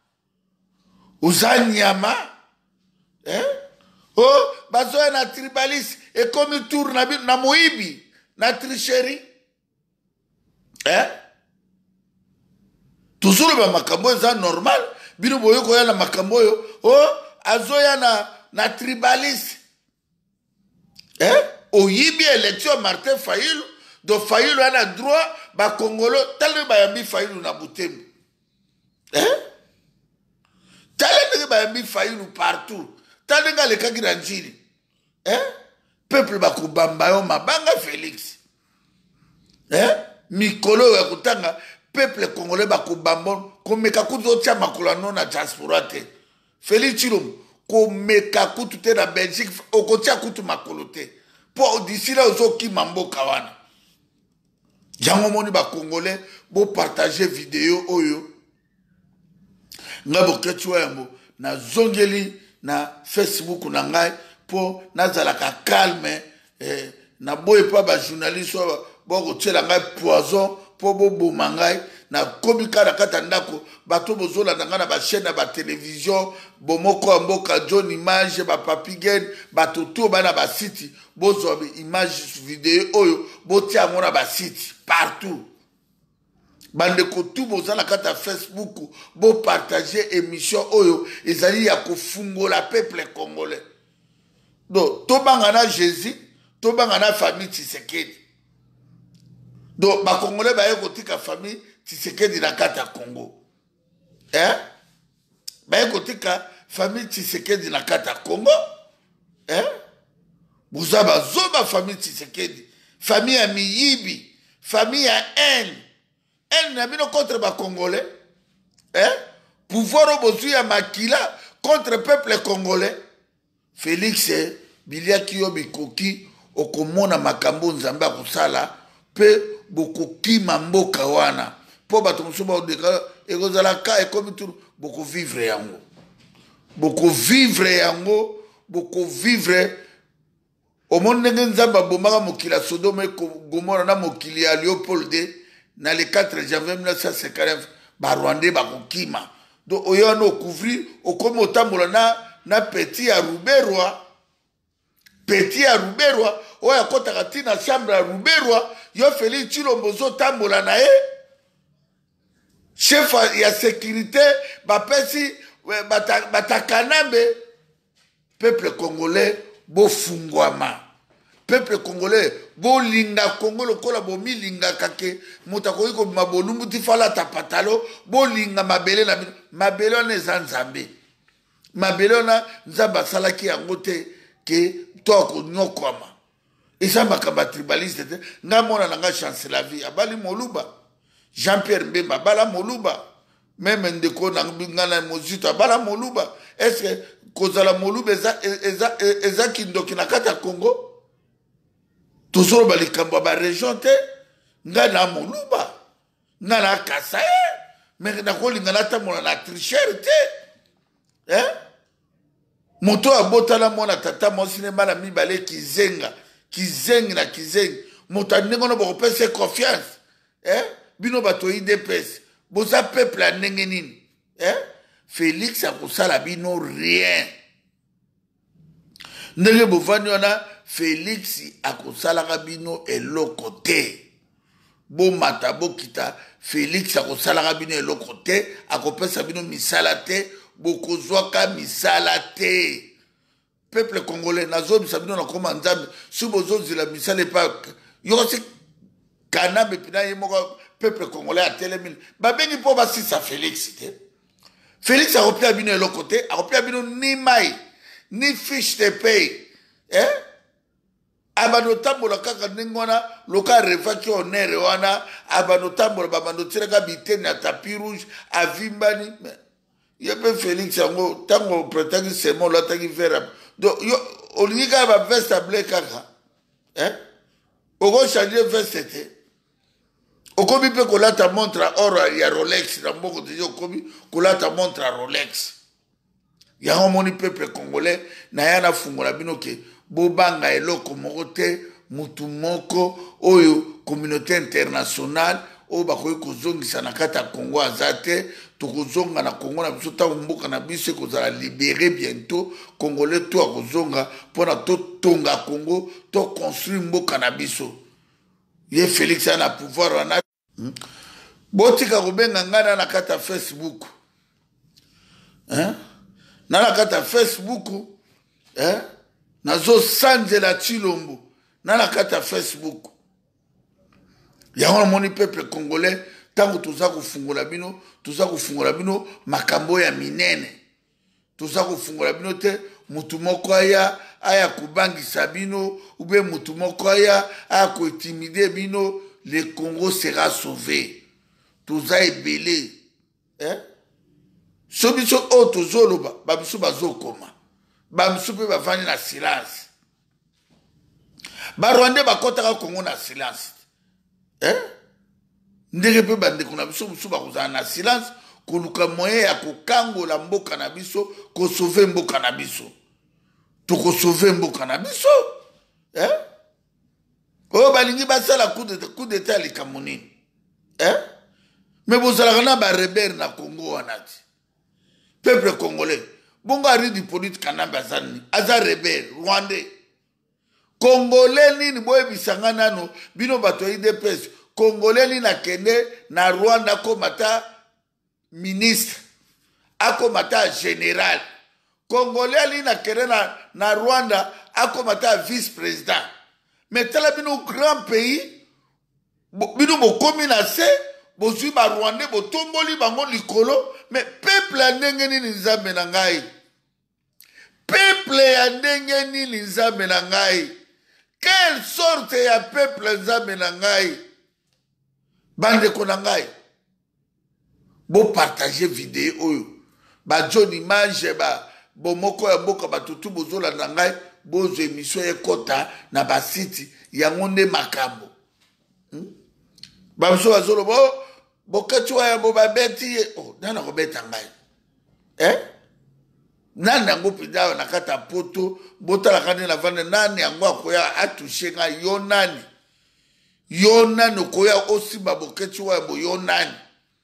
uzanyama eh oh bazoya na tribaliste et comme il tourne na na moibi na tricherie eh toujours ba makambo eza normal bino boyo ko ya na makambo yo oh azoya na na tribaliste eh oyibi élection Martin Fayulu do Fayulu ana droit ba Congolo tale ba yambi Fayulu na Butembo eh tale ba yambi Fayulu partout tale nga le kakira njili eh peuple ba kubamba yo mabanga Félix eh mikolo ya kutanga peuple congolais ba kubambon komeka kutu tia makolo no na diaspora te Félix Tshilombo komeka kutu te na Belgique okotia kutu makolo te po d'ici là ozoki mamboka wana jango moni ba congolais bo partager vidéo oyo ngabo ketwa yambo na zongeli na Facebook na ngai po nazalaka calme eh, na boye pa ba journaliste bo ko tshela ngai poison po bo boma ngai na komika na kata ndako bato bozola na na ba chaîne na ba télévision bomoko mboka John Image ba Papigen bato to bana ba site bozo image vidéo oyo botia ngona ba site partout bande ko tout bozala kata Facebook bo partager émission oyo ezali ya kofungola peuple congolais donc to bangana Jésus to bangana famille Tshisekedi donc ba congolais ba yeko tika famille Tshisekedi na kata Congo eh ba yeko tika famille Tshisekedi na kata Congo eh buzaba zoba famille Tshisekedi famille ya miyibi famille ya haine elle n'a pas contre les Congolais. Hein? Pouvoir au ya makila contre le peuple congolais. Félix Bilia Kiyobi Koki okomona makambo nzamba kusala pe bokoki mambo kawana. Po bato musuba odeka ekozala ka e comme tout boko vivre yango. Boko vivre yango, boko vivre au monde nzamba bomaka mokila Sodome Gomora na mokili ya Léopold na le quatre janvier mille neuf cent cinquante-neuf ba Rwandais ba kokima donc oyo no couvrir okomi otambola na na petit ya Ruberwa petit ya Ruberwa oyo akotaka tina chambre ya Ruberwa yo Félix Tshilombo zo tambola na ye chef ya sécurité ba pesi batakanambe peuple congolais bo fungwama peuple congolais bo linga Congo kola bo mi linga kake mutako iko mabolumbu tifala tapatalo bo linga mabele na mabele na zanzambe mabele na nzamba salaki yango te ke toko nyokoma esa makamba tribaliste te ngamona nanga chance la vie abali moluba Jean-Pierre Mbemba bala moluba même ndeko na ngana mozito abala moluba est-ce que kozala moluba eza eza eza kindoki na kata Congo toujours ba likambo ba région te ngana moluba ngana kasa mais na ko lingana ta mona na tricher te hein moto abota na mona tata mo cinéma na mibale kizenga kizengi na kizengi moto ndingo no ba pese confiance hein bino bato I D P S boza peuple ya ndenge nini eh? Félix akosala bino rien ndenge bovandi wana Félix akosalaka bino eloko te bomata bokita Félix akosalaka bino eloko te akopesa bino misala te bokozwaka misala te peuple congolais nazobisa bino na koma nzambe si bozozela misala epa yokosi kanambe pina ye moko peuple congolais atelemi babengi mpo basisa Félix te Félix akopesa bino eloko te akopesa bino ni mai ni fiche de paye eh? Abano tambola kaka ndenge wana loka revaki honere wana abano tambola babano tiraka bitene ya tapis rouge avimbani yepe Félix yango tango pretaki semo lo ataki vera donc yo olingi kaka ba veste bleu kaka eh oko changer veste te okomi pe kolata montre or ya Rolex na mboko deja okomi kolata montre Rolex yango moni peuple congolais na yana fungola bino ke bobanga eloko moko te mutu moko oyo communauté internationale oyo bakoki kozongisa na kati ya Congo aza te tokozonga na Congo na biso ntango mboka na biso ekozala libéré bientôt congolais to akozonga mpona totonga Congo toconstruire mboka na biso ye Félix ana pouvoir wana hmm? Botika kobenga ngana na kati ya Facebook hein? Na na kati ya Facebook hein? Nazo sanjela Tshilombo na na kati ya Facebook yango moni peuple congolais tango toza kofungola bino toza kofungola bino makambo ya minene toza kofungola bino te mutu moko aya aya kubangisa bino ube mutu moko aya aya kointimide bino le Congo sera sauvé toza ebele eh so biso o tozoloba babiso bazokoma bamisu pe bavandi na silence barwande bakotaka Congo na silence eh ndenge pe bandeko na biso biso bakozala na silence koluka moyen ya kokangola mboka na biso kosauve mboka na biso tokosauve mboka na biso eh oyo balingi basala coup d'état likambo nini eh me bozalaka na barebere na Congo wana ti peuple congolais bongo aridi politique kanambe azani aza rebelle rwandais congolais nini boyebisanga nano bino bato ya U D P S congolais nini akende na Rwanda akomata ministre akomata général congolais nini akende na, na Rwanda akomata vice président mais tala bino grand pays bino bokomi na se bozwi ba Rwandais botomboli bango likolo mais peuple ya ndenge nini nzambe na ngai peuple ya ndenge nini nzambe na ngai quelle sorte ya peuple nzambe na ngai bandeko na ngai bo partager vidéo oyo ba John image ba bomoko ya mboka batutu bozola na ngai bozo émission ekota na ba site yango nde makambo hmm? Babiso bazolo bo bokachwa ya bo babeti oh nana ko beta ngai eh nani yango pinda na kata poto botala kane na vande nani yango akoya atushe nga yo nani yo nani okoya osimba bokachwa ya bo yo nani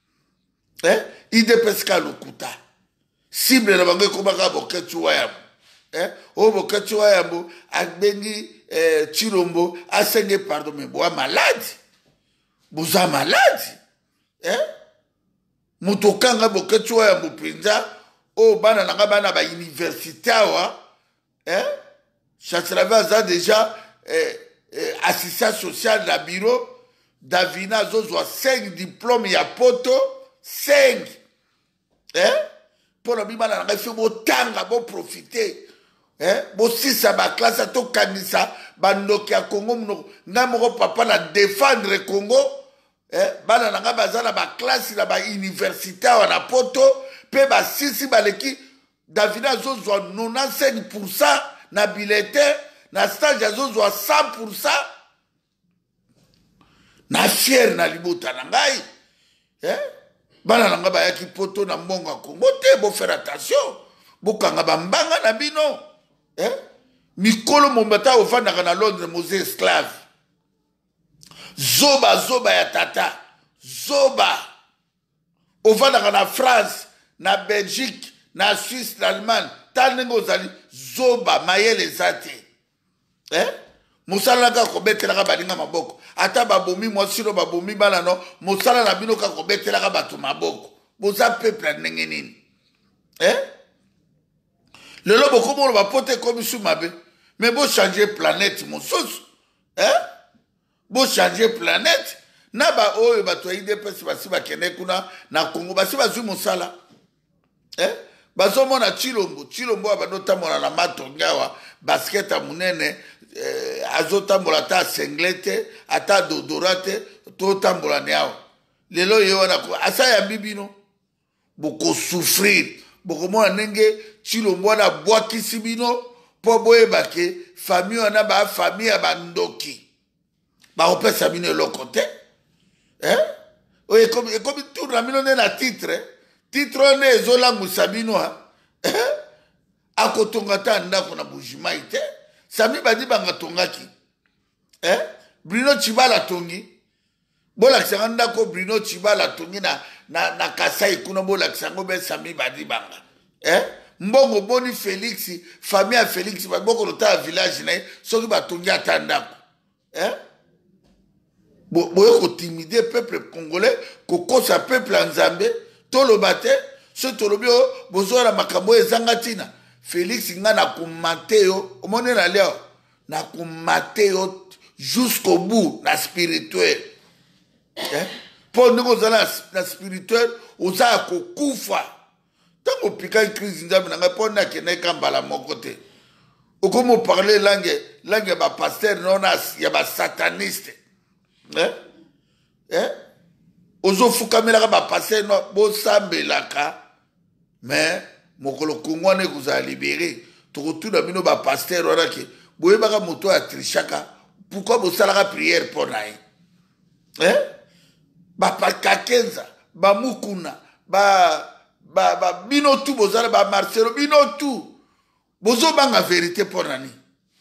eh ide peska lokuta cible na bango komaka bokachwa ya eh o bokachwa ya bo abengi eh Tshilombo asenge pardon me bo malade boza malade eh mutokanga bokachwa ya bopinza o bana nanga bana ba université wa eh Chancellor a déjà eh, eh, assistant social na bureau Davina zozwa cinq diplômes ya poto cinq eh pour la bana nanga fait bo tanga bo profiter eh bo sisa ba classe to kanisa bandoki ya Congo mno ngamoko papa na défendre Congo eh bana nanga bazala ba classe na ba université wa na poto pe ba sisi baleki Davina zozwa quatre-vingt-quinze pour cent na bulletin na stage zozwa cent pour cent na fier na libota na ngai eh bana nanga ba yaki poto na mbongo Congo te bo faire attention bokanga bambanga na bino eh mikolo mombata ofanda na Londres mose esclave zoba zoba ya tata zoba ovandaka na France, na Belgique, na Suisse, na Allemagne, tanenge ozali zoba mayele zate. Eh? Musala ka kobetela ka balinga maboko. Ata babomi mwasiro babomi bana no, musala na bino ka kobetela ka batu maboko. Boza peuple ndenge nini. Eh? Lelo boko mo ba pote comme sou mabe. Mais bo changer planète mosusu. Eh? Bo changer planète. Na ba oyo bato ide pesi basi bakene kuna na Congo basi bazu musala. Eh? Bazo mona Chilombo, Chilombo abadota mona na matongawa, basket munene eh, azotambola ta senglete, ata dodorate, to tambola neawa. Lelo yo na ko asa ya bibino. Boko souffrir, boko mona nenge Chilombo na boaki sibino po boye bake famille ona ba famille abandoki. Ba opesa bino lokote. Eh? Oye comme comme tout la mino na titre. Titre ne ezola musabino ha. Eh? Akotongata ndako na bujima ite. Sami badi banga tongaki. Eh? Bruno Chibala tongi. Bola kisanga ko Bruno Chibala tongi na na na Kasai kuna bola kisango be Sami badi banga. Eh? Mbongo boni Felix, famille Felix bako lota village na soki batongi atandako. Eh? Boyo ko timider peuple congolais, ko kosa peuple nzambe. Tolo bate, ce tolobio, bozora makambo ezangatina. Félix nga na kumateo, omone na leo, na kumateo jusqu'au bout, na spirituel. Eh? Pour nous, na spirituel, oza kokufa. Tango pika crise nzambe nanga po na kene kambala mokote. Okomo parler langue, langue ba pasteur non as, ya ba sataniste. Eh? Eh? Ozo fukamela ba passer no bo sambelaka mais mokolo kongwane kuza libéré to retourna mino ba pasteur wana ke boye baka moto a trishaka pourquoi bo salaka prière pour naï eh ba pakakenza ba mukuna ba ba ba bino tout bozala ba Marcelo bino tout bozo banga vérité pour nani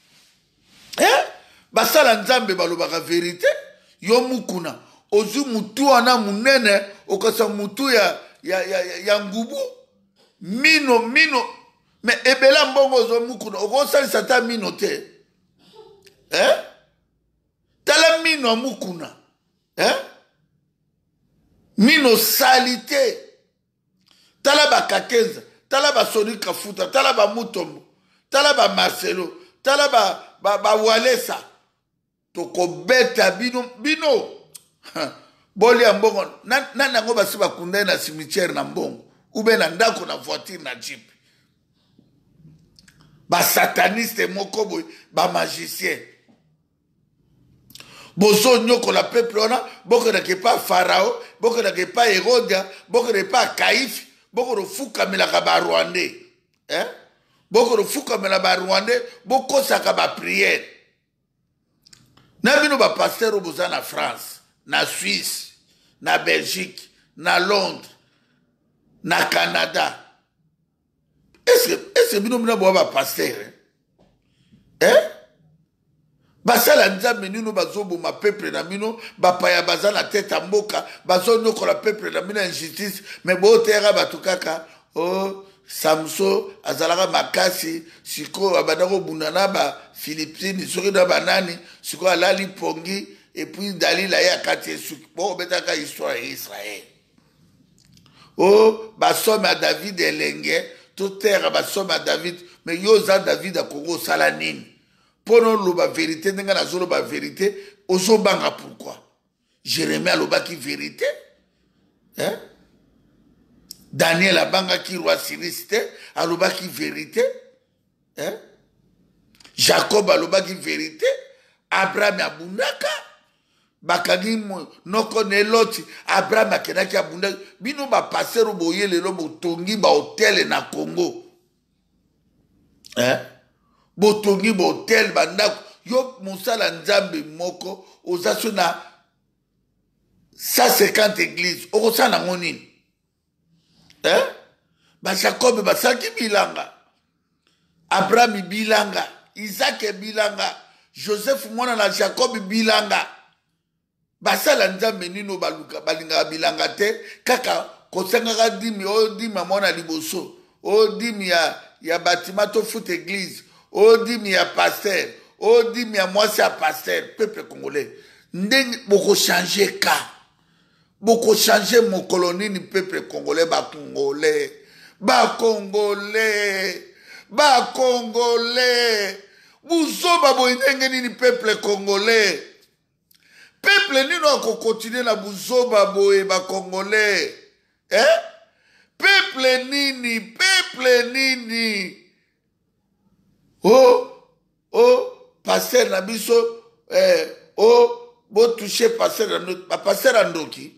eh ba sala nzambe balobaka vérité yo mukuna ozu mutu ana munene okasa mutu ya ya ya, ya ngubu mino mino me ebela mbongo zo mukuna okosali sata mino te eh tala mino mukuna eh mino salite tala ba kakenza tala ba Soni Kafuta tala ba Mutombo tala ba Marcelo tala ba ba, ba Walesa toko beta bino bino boli ya mbongo na nango basi bakunda na cimetière na mbongo ube na ndako na voiture na jeep ba sataniste moko boy ba magicien bozo nyoko la peuple ona boko na kepa Farao boko na kepa Herodia boko na kepa Kaif boko ro fuka melaka ba Rwandais eh boko ro fuka melaka ba Rwandais boko saka ba prière na bino ba pasteur boza na France na Suisse, na Belgique, na Londres, na Canada. Est-ce que est-ce que bino bina boba pasteur? Eh? Basala nzambe nino bazobo ma peuple na mino bapaya bazana tête à mboka bazono ko la peuple na mino injustice mais bo tera batukaka oh Samso azalaka makasi siko abadako bunana ba Philippines soko na banani siko alali pongi. Et puis Dalila ya kati bon betaka histoire Israël. Oh, ba somme à David elenge, tout terre ba somme à David, mais yoza David a Congo salanine. Pono lo ba vérité ndenga na zolo ba vérité, ozo banga pourquoi? Jérémie aloba ki vérité? Hein? Daniel abanga ki roi Siriste, aloba ki vérité? Hein? Jacob aloba ki vérité? Abraham abundaka bakagi noko neloti Abraham akenaki abunda bino ba passer boye lelo botongi ba hotel na Congo eh botongi ba hotel bandako yo musala nzambe moko ozaso na cent cinquante églises okosana ngonini eh ba Jacob ba saki bilanga Abraham bilanga Isaac bilanga Joseph mwana na Jacob bilanga basala nzambe nino baluka balinga bilanga te kaka kosengaka dimi o dimi ya mwana liboso o dimi ya, ya batima tofuta église o dimi ya paster o dimi ya mwasi ya paster. Peuple congolais ndenge bokochange ka bokochange mokolo nini peuple congolais bacongolais bacongolais bacongolais buzoba boye ndenge nini peuple congolais peuple nino akokontinue na buzoba boye bacongolais eh? Peuple nini peuple nini oh oh pasteur na biso eh, oh bo toucher pasteur na pasteur andoki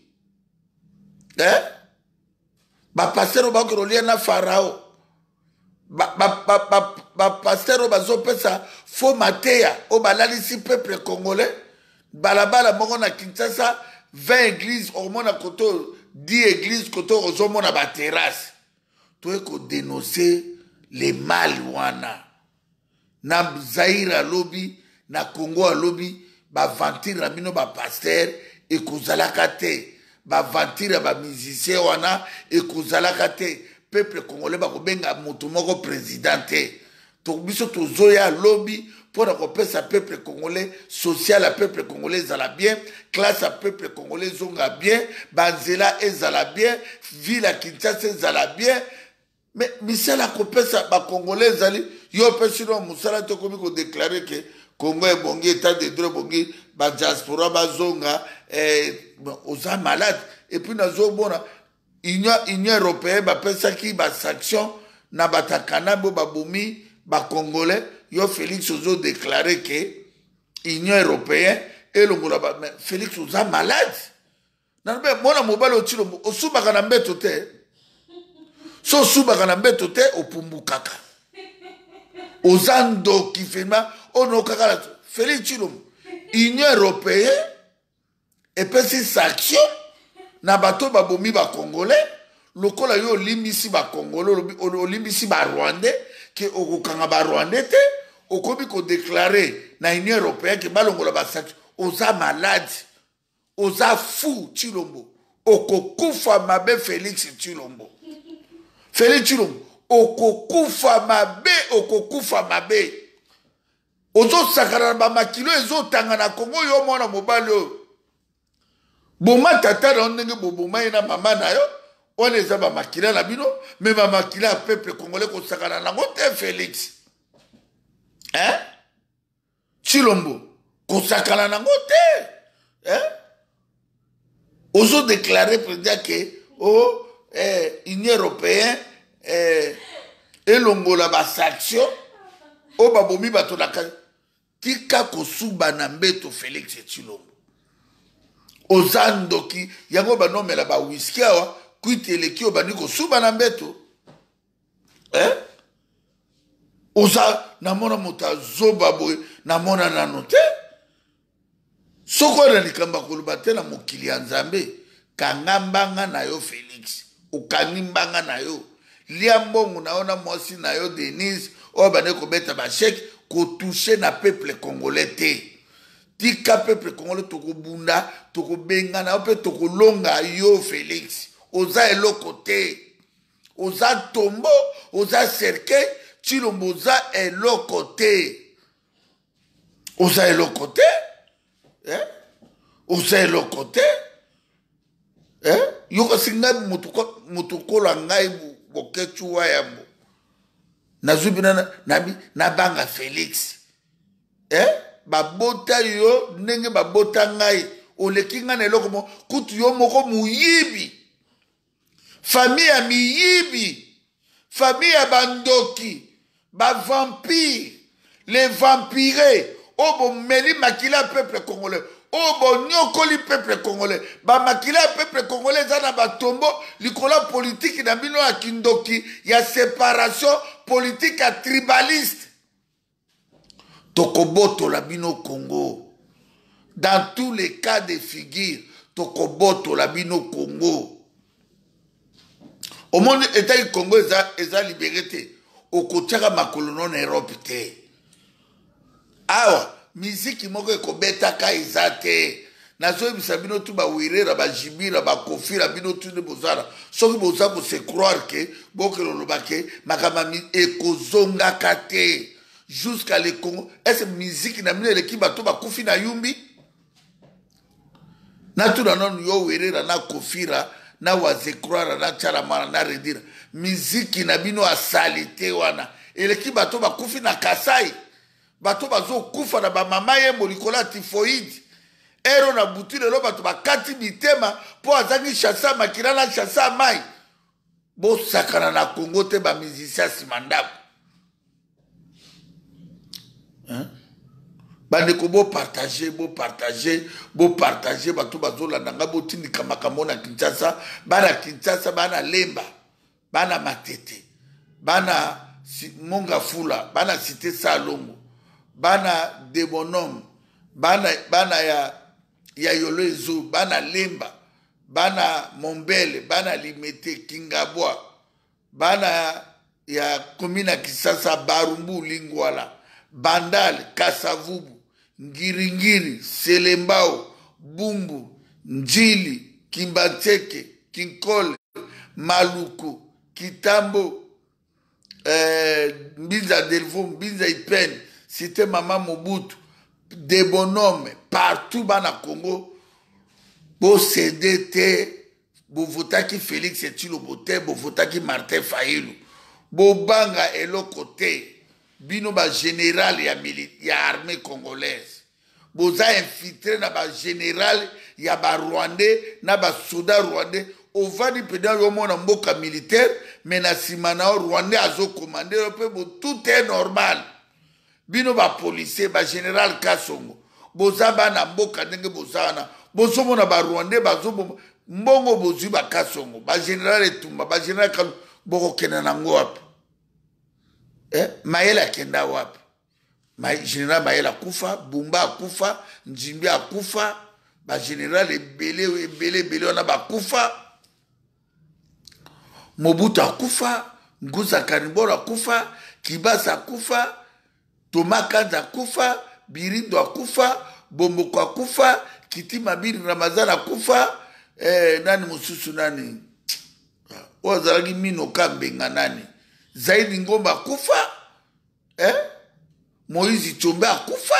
eh ba pasteur ba ko lia na farao ba ba ba ba, ba pasteur bazo pesa fo mateya o balalisi peuple congolais balabala moko na Kinshasa vingt églises au mona koto dix églises koto ozomona ba terrasse to eko dénoncer les mal wana na Zaire lobby na Congo lobby ba ventir na bino ba pasteur ekozalaka te ba ventir ba musicien wana ekozalaka te peuple congolais ba kobenga moto moko président te to biso tozoya lobby pour la peuple congolais social à peuple congolais zala bien classe à peuple congolais zonga bien banzela ezala bien ville à Kinshasa zala bien mais misala kopesa ba congolais zali yo pesino musala to komi ko déclarer que Congo est bongi état de droit bongi ba diaspora ba zonga eh oza malade et puis nazo bona union union européenne ba pesa ki ba sanction na batakana bo ba bomi ba congolais yo Félix Ozo déclaré que l'Union européenne et le Moulaba, mais Félix Ozo malade. Non, mais moi, mon bal au tilo, au soubaganambe tote, so soubaganambe tote, au pumbukaka. Aux ando qui fait ma, oh non, kaka, Félix Tilo, Union européenne, et puis ces sanctions, na bato babomi ba congolais, lokola yo limisi ba congolais, limisi ba rwandais, que au kanga ba rwandais te, au komi ko déclaré na Union européenne que balongola ba sanction, oza malade, oza fou Tshilombo, okokufa mabe Félix Tshilombo. Félix Tshilombo, okokufa mabe, okokufa mabe. Ozo sakana ba makilo ezo tangana Congo yo mwana mobali yo. Boma tata na ndenge boboma ina mama na yo, on eza ba makila na bino, mais ba makila peuple congolais ko sakana na ngote Félix. Hein? Tshilombo, ko sakana na ngote. Hein? Ozo déclaré président que oh eh Union européenne eh elongola ba sanction o babomi bato na tika kosuba na mbeto Félix Tshilombo. Ozandoki yango banomela ba whisky awa kuiteleki obandi kosuba na mbeto. Eh? Oza namona mota zoba boy namona nanote. Soko na likamba koluba te na mokili ya Nzambe kangambanga na yo Félix ukanimbanga na yo liambongo na ona mwasi na yo Denise o bane ko beta ba chèque ko toucher na peuple congolais te. Tika peuple congolais toko bunda toko benga na pe toko longa yo Félix oza eloko te oza tombo oza cercueil Tshilombo oza eloko te oza eloko te eh oza eloko te eh yoko singa mutuko mutukola ngai bokechuwa yambo nazubina nabi nabanga Félix eh babota yo ndenge babota ngai olekinga na eloko mo kutu yo moko muyibi famille ya miyibi famille ya bandoki ba vampire les vampires obo meli makila peuple congolais obo nyokoli peuple congolais ba makila peuple congolais zana ba tombo likola politique na bino ya kindoki ya séparation politique ya tribaliste tokoboto la bino Congo dans tous les cas de figure tokoboto la bino Congo au monde état du Congo eza eza liberté au kotiaka makolo non Europe te awa miziki moko ekobetaka eza te nazoyebisa bino tu bawirera bajibira bakofira bino tu nde bozala soki boza kose croire ke bokeloloba ke makambo ekozongaka te jusqu'à le Congo. Est-ce musique na bino eleki bato bakufi na yumbi natuna nonu yo werera na kofira na waze croire na charamana na redira musique na bino asali te wana eleki bato bakufi na Kasai bato bazokufa na bamama ye molikola typhoïde ero na butu lelo bato bakati mitema po azangi chassa makila na chassa mai bosakana na Congo te bamizisia nsima ndako hein? Bandeko bo partager bo partager bo partager bato bazolanda nga botindika makambo na Kinshasa bana Kinshasa bana Lemba bana Matete bana Monga Fula bana Cité Salongo bana Debonom bana bana ya ya Yolezo bana Lemba bana Mombele bana Limete Kingabwa bana ya komina Kisasa Barumbu Lingwala Bandal Kasavubu Ngiringiri Selembao Bumbu Njili Kimbateke Kinkole Maluku Kitambo eh, Mbinza Delvaux Mbinza Ipen Cité Mama Mobutu Debonome partout bana Congo bo cédé te bo votaki Félix Etilobo te bo votaki Martin Fayulu bo banga eloko te bino ba général ya militaire ya armée congolaise boza infiltré na ba général ya ba rwandais na ba soldat rwandais ovani peda yo mona mboka militaire mais na simana rwandais azo commander pe bo tout est normal bino ba policier ba général Kasongo boza bana mboka ndenge bozana bozo mona ba rwandais bazo mbongo bozu ba Kasongo ba général Etumba ba général Kalu boko kena nango wapi eh Mayela kenda wapi ma général Mayela kufa Bumba kufa Njimbi akufa ba général ebele ebele ebele ona ba kufa Mobutu akufa Nguza Kanibora akufa Kibasa akufa Thomas Kanza akufa Birindo akufa Bomboko akufa Kitima Biri Ramazan akufa eh nani mususu nani wazalaki Mino Kambenga nani Zaidi Ngomba akufa eh Moïse Chombe akufa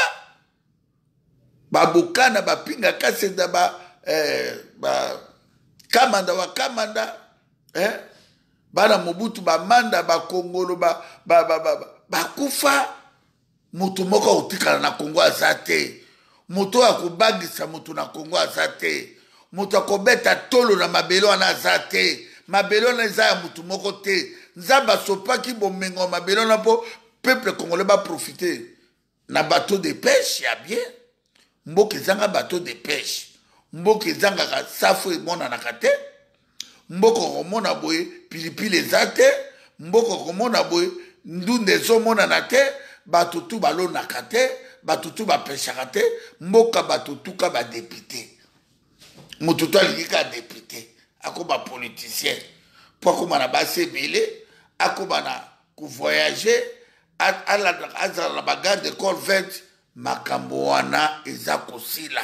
babokana bapinga kasenda ba eh ba kamanda wa kamanda eh bana Mobutu ba manda ba Kongolo ba ba ba ba bakufa mutu moko utikala na Kongo azate mutu akubangisa mutu na Kongo azate mutu akobeta tolo na mabelo na azate mabelo na za mutu moko te nzamba sopaki bomengo mabelo na po peuple congolais ba profiter na bateau de pêche ya bien mboke zanga bateau de pêche mboke zanga ka safu mona na kate mboko komona boye pilipili ezate mboko komona boye ndunde zo mona na te batutu balona kate batutu ba pêche kate mboka batutu ka ba député mututu alika député akoba politicien pour comment na ba sebele akoba na ku voyager à la bagarre de Corvette makambo wana eza kosila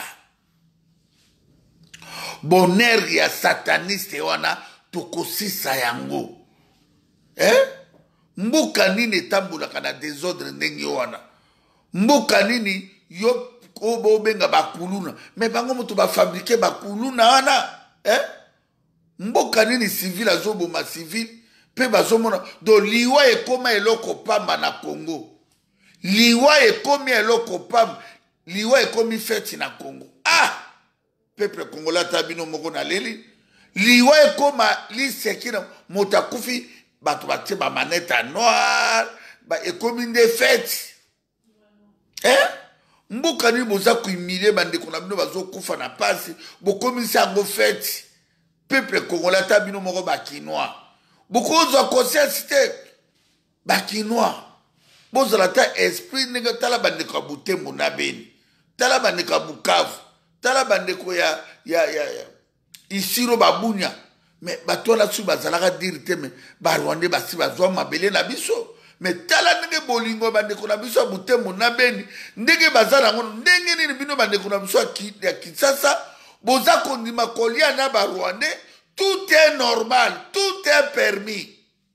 bonheur ya sataniste wana tokosisa yango eh mbuka nini tambulaka na désordre ndenge wana mbuka nini yo ko benga bakuluna mais bango moto ba fabriquer bakuluna wana eh mbuka nini civil azoboma civil pe bazomona do liwa ekoma eloko pamba na Congo liwa ekomi eloko pamba liwa ekomi feti na Congo ah peuple congolais tabino moko na leli liwa ekoma lisekina motakufi bato batie ba maneta noire ba ekomi nde feti eh mbuka ni boza kuimilie bande kona bino bazokufa na pasi bokomi sango feti peuple congolais tabino moko ba kinois beaucoup de conscience bakinois bozala ta esprit nega tala bandeko Butembo na Beni tala bandeko Bukavu tala bandeko ya ya ya Isiro babunya mais bato la su bazalaka dire te mais ba Rwanda basi bazwa mabele na biso mais tala ndenge bolingo bandeko na biso ya Butembo na Beni ndenge baza nango ndenge nini bino bandeko na biso ya Kinshasa boza kondima kolia na ba Rwandais. Tout est normal, tout est permis.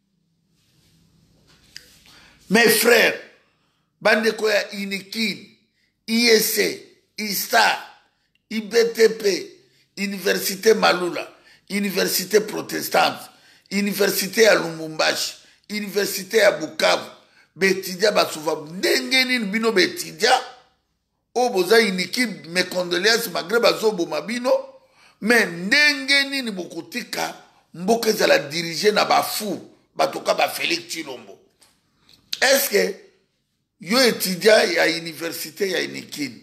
Mes frères, bandeko ya Inikin, I E C, I S T A, I B T P, Université Malula, Université protestante, Université ya Lumumbashi, Université ya Bukavu, betidia basuva ndenge nini bino betidia o boza Inikin, mes condoléances malgré bazobo mabino, mais ndenge nini bokotika mboka ezala dirige na bafu batoka ba Félix Tshilombo. Est-ce que yo étudiant ya université ya Inikin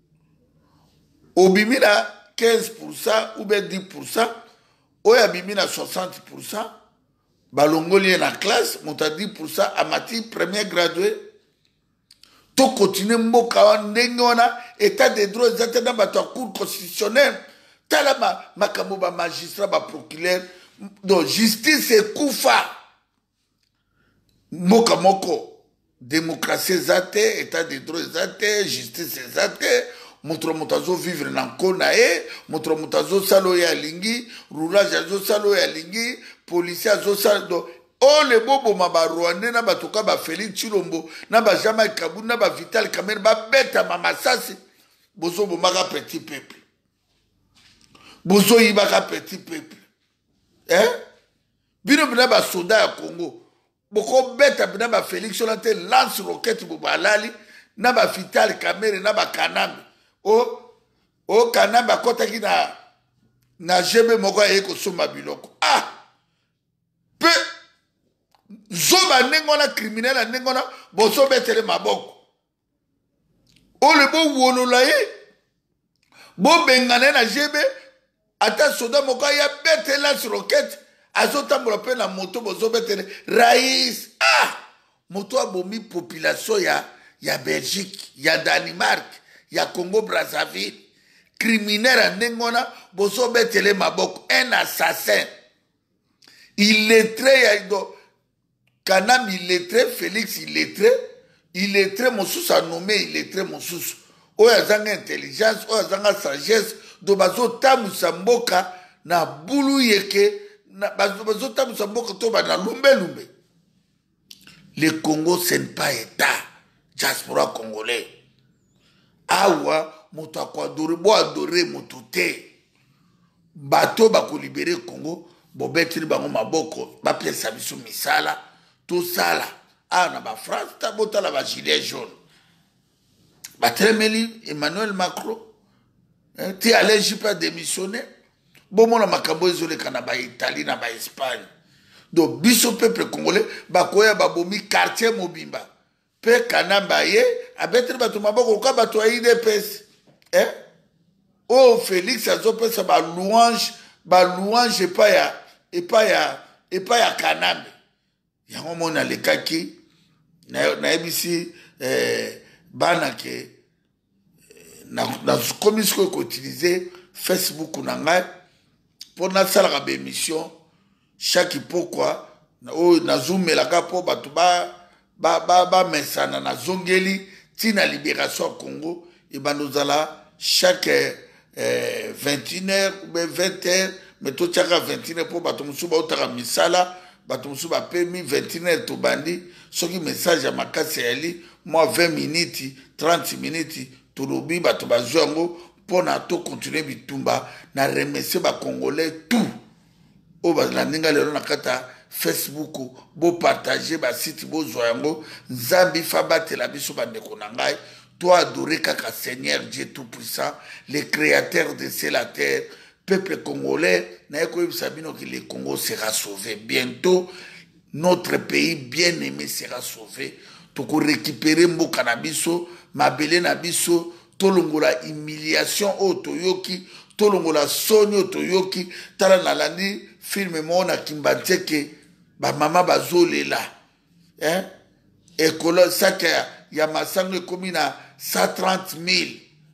obimina quinze pour cent ou bien dix pour cent oyo abimina soixante pour cent balongoli na classe monta dix pour cent amati premier gradué to continue mboka wa ndenge wana état de droit ezate na bato ya cour constitutionnelle tala ma makambo ba magistrat ba procureur donc justice ekufa mboka moko démocratie ezate état de droit ezate justice ezate moto moto azo vivre na nkona ye moto moto azo salo ya lingi roulage azo salo ya lingi policier azo salo o le bobo ma Rwandais na batoka ba Félix Tshilombo na ba Jean Kabunda na ba Vital Kamerhe ba beta mama sasi bozo bomaka petit peuple bozo yibaka petit peuple hein bino bina ba soda ya Congo boko beta bina ba Félix Solante lance roquette bo balali na ba Vital Kamerhe na ba Kanambe o o Kanambe akota ki na na jebe moko ye ko soma biloko ah pe zoba ndengona criminel ndengona bozo betele maboko o le bo wolola ye bo bengane na jebe ata soda moko ya betele lance roquette azotambola pe na moto bozo betele rais ah moto abomi population ya ya Belgique ya Danemark ya Congo Brazzaville criminel ndengona bozo betele maboko un assassin illettré ya do Kanam illettré Félix illettré illettré mosusu anommé illettré mosusu oyo azanga intelligence oyo azanga sagesse do bazotambusa mboka na bulu yeke bazotambusa mboka to bana lumbe lumbe. Le Congo ce n'est pas état diaspora congolais awa moto akwadore bo adore moto te bato bakolibere Congo bobetiri bango maboko bapiesa biso misala to sala a na ba France tabota la ba gilet jaune batremeli Emmanuel Macron ti allé jipa démissionner bomona makambo ezoleka na ba Italie na ba Espagne donc biso peuple congolais bakoya babomi quartier mobimba pe Kanamba ye abetiri bato maboko ka bato ya I D P S eh oh Félix azopesa ba louange ba louange epa ya epa ya epa ya Kanambe yango mona lekaki na na ebisi eh bana ke na na komisiko ko utiliser Facebook na ngai pour na sala ba émission chaque pourquoi na o na zoomela ka po bato ba ba ba ba mesana na zongeli tina libération Congo et banozala chaque euh, vingt et une heures ou vingt heures mais tout chaka vingt et une heures pour bato musuba utaka misala bato musuba pemi vingt et une heures to bandi soki message ya makasi yali moi vingt minutes trente minutes to lobi bato bazwango pona to continuer bitumba na remercier ba congolais tout o ba la ninga lelo na kata Facebook bo partager ba site bo zoyango nzambi fa batela biso bandeko na ngai to adorer kaka Seigneur Dieu tout puissant le créateur de ciel la terre peuple congolais na eko sabino que le Congo sera sauvé bientôt notre pays bien aimé sera sauvé to ko récupérer mboka na biso mabele na biso tolongola humiliation o toyoki tolongola soni o toyoki tala nalandi film mona kimbanteke ba mama bazolela hein ekolo saka ya masango komi na cent trente mille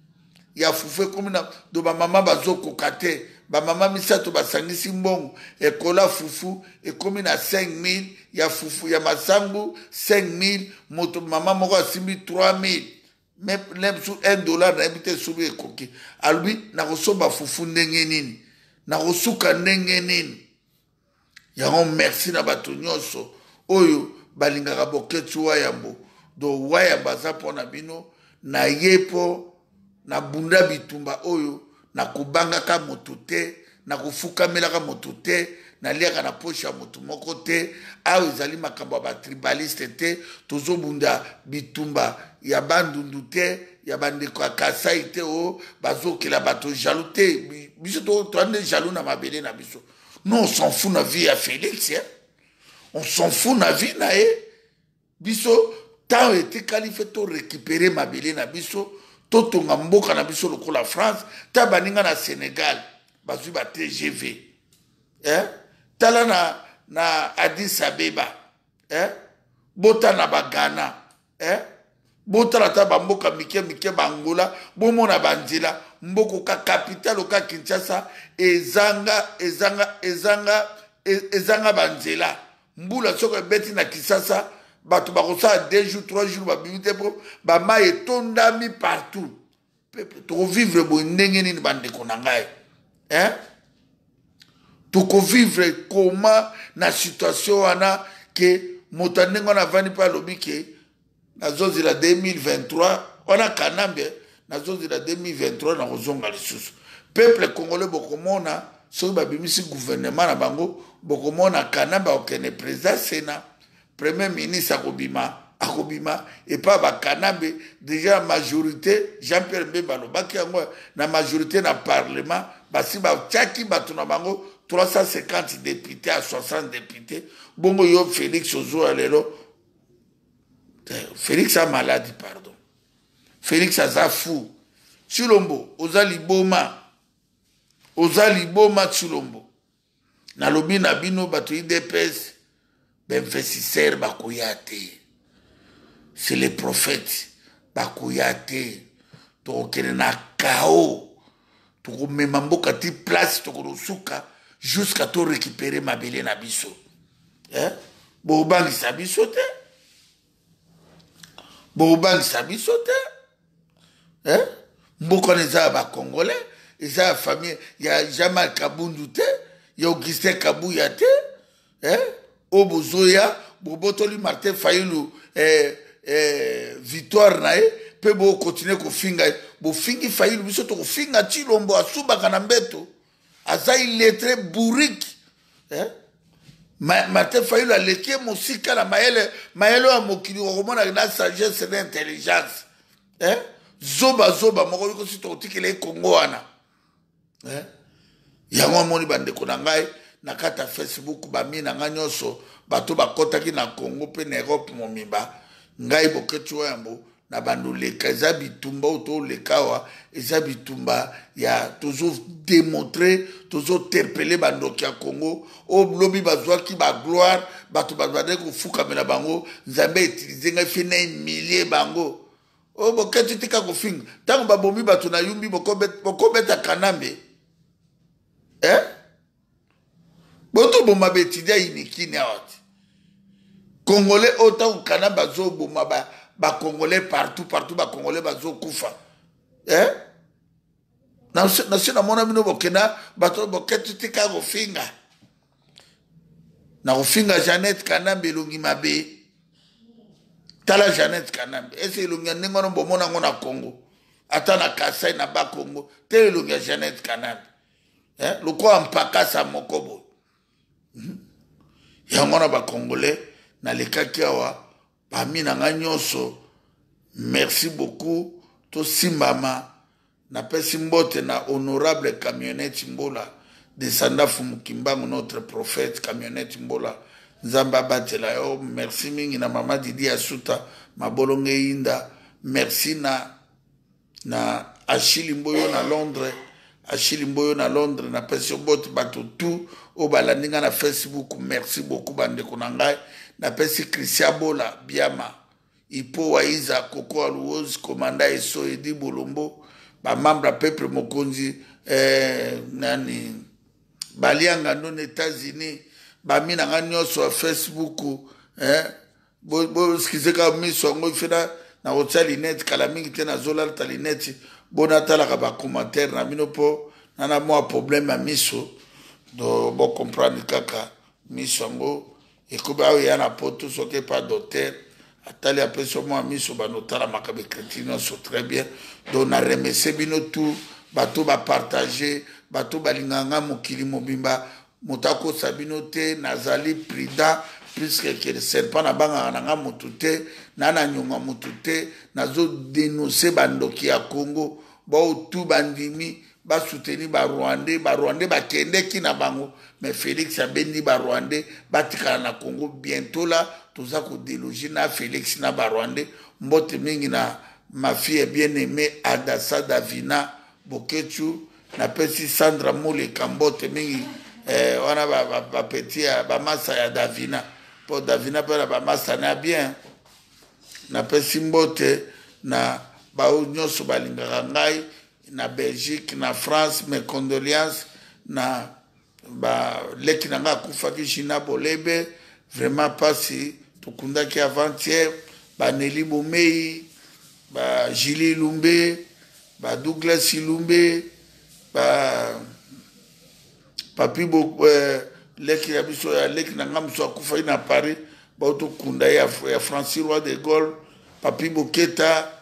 ya fufu ekomi na do bamama bazokoka te bamama misato basangisi mbongo ekola fufu ekomi na cinq mille ya fufu ya masangu cinq mille moto mama moko asimbi trois mille même sur un dollar na ebite subi ekoki alobi nakosomba fufu ndenge nini nakosuka ndenge nini yango merci na bato nyonso oyo balingaka boketi wayambo do wayambo aza mpona bino na ye mpo na bunda bitumba oyo na kubangaka moto te na kufukamelaka moto te na liaka na poshe ya moto moko te awa ezali makambo ya batribaliste te tozobunda bitumba ya bandundu te ya bandeko ya kasai te o bazokela bato jaloux te biso toande jaloux na mabele na biso non on s'en fout na vie ya Félix hein? On s'en fout na vie na ye biso tant etikali fe to récupérer mabele na biso totonga mboka na biso lokola France ta baninga na Sénégal bazwi ba T G V hein tala na na Addis Abeba hein bota na bagana hein bota la ta bamboka mike mike bangola bomona banzela mboko ka capital ka Kinshasa ezanga ezanga ezanga ezanga banzela mbula soko beti na Kinshasa bato bakosa deux jours trois jours ba bimite po ba maye tondami partout peuple to vivre bo ndenge nini bande konangai hein to vivre comment na situation wana ke motanengo na vani pa lobike na zozi la deux mille vingt-trois wana kanambe na zozi la deux mille vingt-trois na kozonga lisusu peuple congolais bokomona so ba bimisi gouvernement na bango bokomona kanambe okene président Sénat premier ministre akobima akobima et pas bakanambe déjà majorité Jean-Pierre Mbemba lobaki yango na majorité na parlement basi ba tchaki bato na bango trois cent cinquante députés à soixante députés bongo yo Félix ozo lelo Félix a maladie pardon Félix aza fou Tshilombo oza liboma oza liboma Tshilombo na lobi na bino bato I D P S l'investisseur bakoyate c'est les prophètes bakoyate tokene na kao toko memamboka ti place toko suka jusqu'à to récupérer mabele na biso hein bo bangi sa biso te bo bangi sa biso te hein mboko neza ba congolais eza famille ya Jamal Kabundu te ya Augustin Kabuya te hein Obozoya, Bobotoli Martin Fayulu, eh, eh, Victoire Nae, pe bo continuer ko finga, bo fingi Fayulu, biso to ko finga Tshilombo, asuba kanambeto, aza illettré bourrique, eh? Ma, Martin Fayulu a leke mosika na maele, maele wa mokili, romona na sagesse na intelligence, eh? Zoba zoba, moko yuko si to tikele Kongo wana, eh? Yango moni bande konangai, na kata Facebook bami na nganyoso bato bakotaki na Congo pe na Europe momimba ngai boketu yambo na bandu leka eza bitumba oto lekawa eza bitumba ya toujours démontrer toujours interpeller bandoki ya Congo o lobi bazwaki ba gloire bato bazade ko fuka mena bango nzambe utiliser ngai fe na humilier bango o boketu tika ko finga tango babomi bato na yumbi bokobeta bokobeta kanambe eh boto boma betidia inikini awati Congolais autant kana bazo boma ba ba Congolais partout partout ba Congolais bazo kufa eh na na sina mona mino bokena bato boketu tika go finga na go finga Jeannette Kanambe longi mabe tala Jeannette Kanambe ese longi ningono bomona ngona Congo ata na Kasai na ba Congo te longi Jeannette Kanambe eh loko ampaka sa mokobo Mm -hmm. Yangona ba Congolais na lekaki awa bami na nganyoso merci beaucoup to simbama na pesi mbote na honorable camionnette Mbola descendant Fumukimbangu notre prophète camionnette Mbola nzamba batela yo merci mingi na mama Didi Asuta mabolonge inda merci na na Achille Mboyo na Londres Achille Mboyo na Londres na pesi mbote bato tout o balandinga na Facebook merci beaucoup bande konangai na pesi Christian Bola Biama Ipo Waiza Koko Aluoz Komanda Eso Edi Bolombo bamembre ya peuple mokonzi eh, nani balianga non États-Unis bami na nga nyonso ya Facebook eh bo bo skizeka miso yango ifena na kotia linete kala mingi te nazolalata linete bona talaka bacommentaire na bino mpo nana mwa problème ya miso do bocomprendre kaka miso yango ekomi ayo ya na poto soki pa docteur atali apesi mwa miso banotala makabe chrétien nyonso très bien donc na remercie bino tout bato bapartage bato balinganga mokili mobimba moto akosa bino te nazali prudent puisque que serpent na bangaka nanga motu te na na nyonga motu te nazodénonce bandoki ya Congo bautu bandimi basoutenir barwandais barwandais bakendeki na bango mais Félix abendi barwandais batikala na Congo bientôt là toza kodéloger na Félix na barwandais mbote mingi na ma fille bien aimée Adassa Davina Bokechu na pesi Sandra Moleka mbote mingi eh, wana ba, ba, ba petit ba masa ya Davina po Davina pe ba masa na bien na pesi mbote na ba nyonso balingaka ngai na Belgique na France mes condoléances na ba leki na nga kufaki Gina Bolebe vraiment pas si tukundaki avant-hier ba Nelly Bomei ba Julie Lumbe ba Douglas Lumbe ba papi bo euh, leki ya biso ya leki na nga mso akufa na Paris ba tukunda ya, ya Francis Roi de Gaulle papi Boketa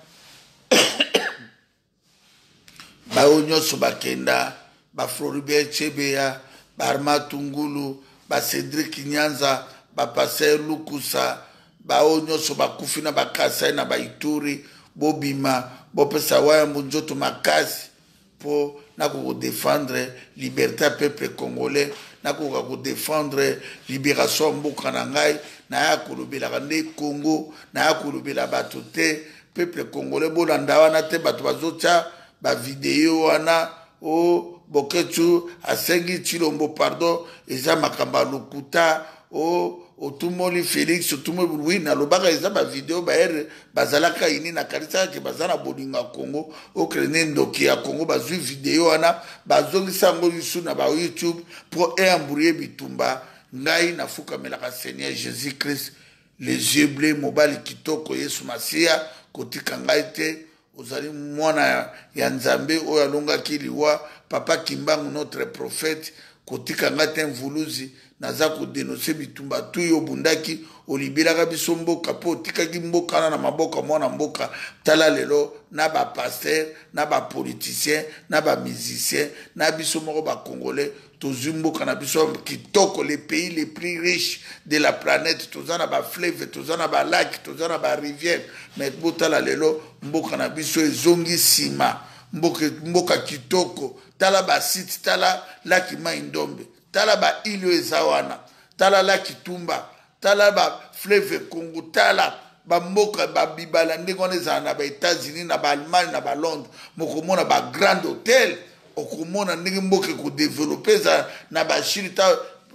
ba onyoso bakenda ba Floribert Chebeya ba Armand Tungulu ba Cédric Nyanza ba Passer Lukusa ba onyoso bakufi na bakasa na ba Ituri bobima bopesa waya munjoto makasi po na ko défendre liberté à peuple congolais na ko ko défendre libération mboka na ngai na ya kolobela kande Congo na ya kolobela bato te peuple congolais bolanda wana te bato bazocha ba vidéo wana o Bokechu asengi Chilombo pardon eza makamba lokuta o otumoli Félix otumoli oui na lobaka eza ba vidéo ba er bazalaka ini na kalisa ke bazana bolinga Congo o krene ndoki ya Congo bazui vidéo wana bazongisa ngo yusu na ba YouTube pour embrouiller bitumba ngai na fuka melaka Seigneur Jésus Christ les yeux bleus mobali kitoko Yesu Masia kotika ngai te ozali mwana ya Nzambe oyo alongaki liwa papa Kimbangu notre prophète kotika ngate mvuluzi naza ko dénoncer bitumba tuyo bundaki olibelaka biso mboka po tikaki mboka na maboka mwana mboka tala lelo na ba pasteur na ba politicien na ba musicien na biso moko ba congolais tozumboka na biso kitoko les pays les plus riches de la planète tozana ba fleuve tozana ba lac tozana ba rivière mais botala lelo mboka na biso ezongi sima mboka mboka kitoko tala ba site tala laki Maindombe tala ba ilio ezawana tala laki Tumba tala ba fleuve Congo tala ba mboka ba bibala ndenge wana ezala na ba États-Unis na ba Allemagne na ba Londres mokomona ba grand hôtel okomona ndenge mboka ko développer za na ba Chine ta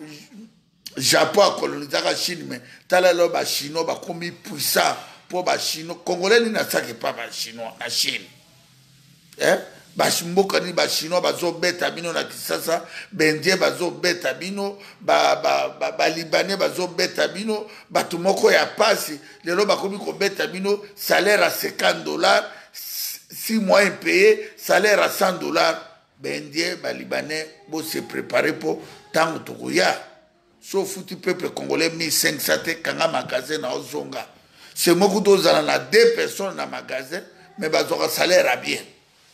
Japon a colonisé la Chine mais tala lo ba chinois ba komi puissant pour ba chinois congolais ni na sake pas ba chinois na Chine eh bashimboka ni ba chinois bazo beta bino na Kisasa bendie bazo beta bino ba ba ba, ba libanais bazo beta bino bato moko ya pasi lelo bakomi ko beta bino salaire à cinquante dollars six mois impayé salaire à cent dollars bendie ba libanais bo se préparer pour tango tokoya so futi peuple congolais mille cinq cents te kanga magasin na ozonga c'est moko dozana na deux personnes na magasin mais bazo salaire à bien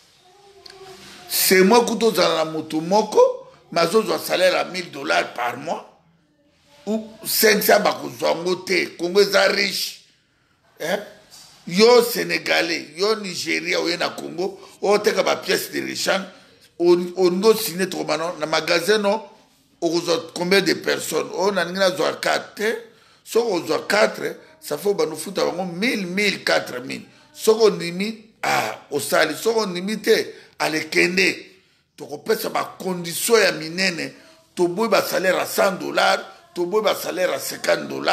c'est moi qui dois dans la moto moko mazo doit salaire à mille dollars par mois ou cinq cents bakozwango te Congo est riche hein yo sénégalais yo Nigeria ou na Congo o teka ba pièce de rechange on on signé trop maintenant na magasin non on combien de personnes on a ngina zo quatre so on zo quatre ça faut ba nous fouta bango mille mille quatre mille so on limite ah au sali so on limite alekende tokopesa ba condition ya minene toboy ba salaire à cent dollars toboy ba salaire à cinquante dollars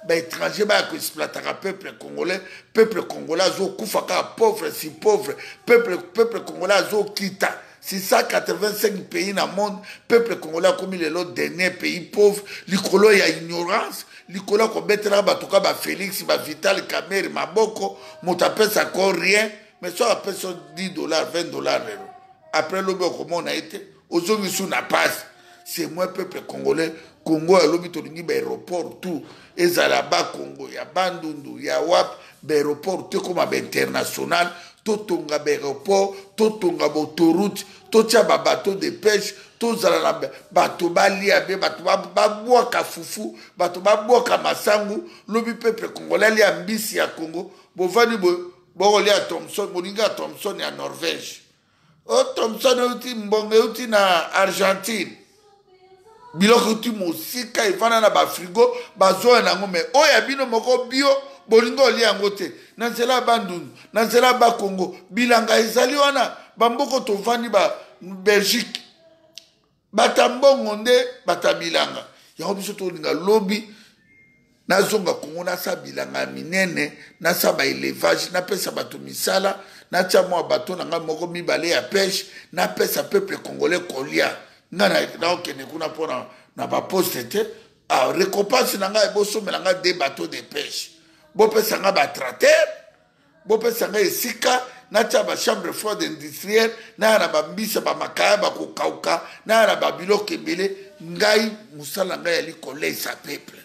ba étranger ba ko exploitera peuple congolais peuple congolais zo kufaka pauvre si pauvre peuple peuple congolais zo kita six cent quatre-vingt-cinq pays dans le monde peuple congolais comme le lot dernier pays pauvre likolo ya ignorance likolo ko betera batuka ba Félix ba Vital Kamerhe maboko motapesa ko rien mais soit appelle ça dix dollars vingt dollars après le comment on a été aujourd'hui sous na passe c'est moi peuple congolais Congo a lobi tolingi ba aéroport tout ezala ba Congo ya Bandundu ya wap ba aéroport tout comme ba international totonga ba aéroport totonga ba autoroute totia ba bateau de pêche tozala na bato balia be bato ba boaka fufu bato ba boaka masangu lobi peuple congolais li ambisi ya Congo bovani bo bo lia Thomson moninga Thomson ya Norvège o Thomson uti mbonge uti na Argentine biloko ti mosika ifana na ba frigo bazo na ngome o ya bino moko bio bolingo li yango te na nzela Bandundu na nzela ba Congo bilanga ezali wana bamboko tovani ba Belgique batambongo nde batabilanga yango biso tolinga lobi nazonga Congo na sa bilanga minene na sa ba élevage na pesa bato misala na tia mwa bato na nga moko mibale ya pêche na pesa peuple congolais kolia ngana na okene kuna pona na ba poste te a récompense na nga bo somela nga des bateaux de pêche bo pesa nga ba tracteur bo pesa nga esika na tia ba chambre froide industrielle na na ba mbisa ba makaya ba kokauka na na ba biloko ebele ngai musala ngai ali kolei sa peuple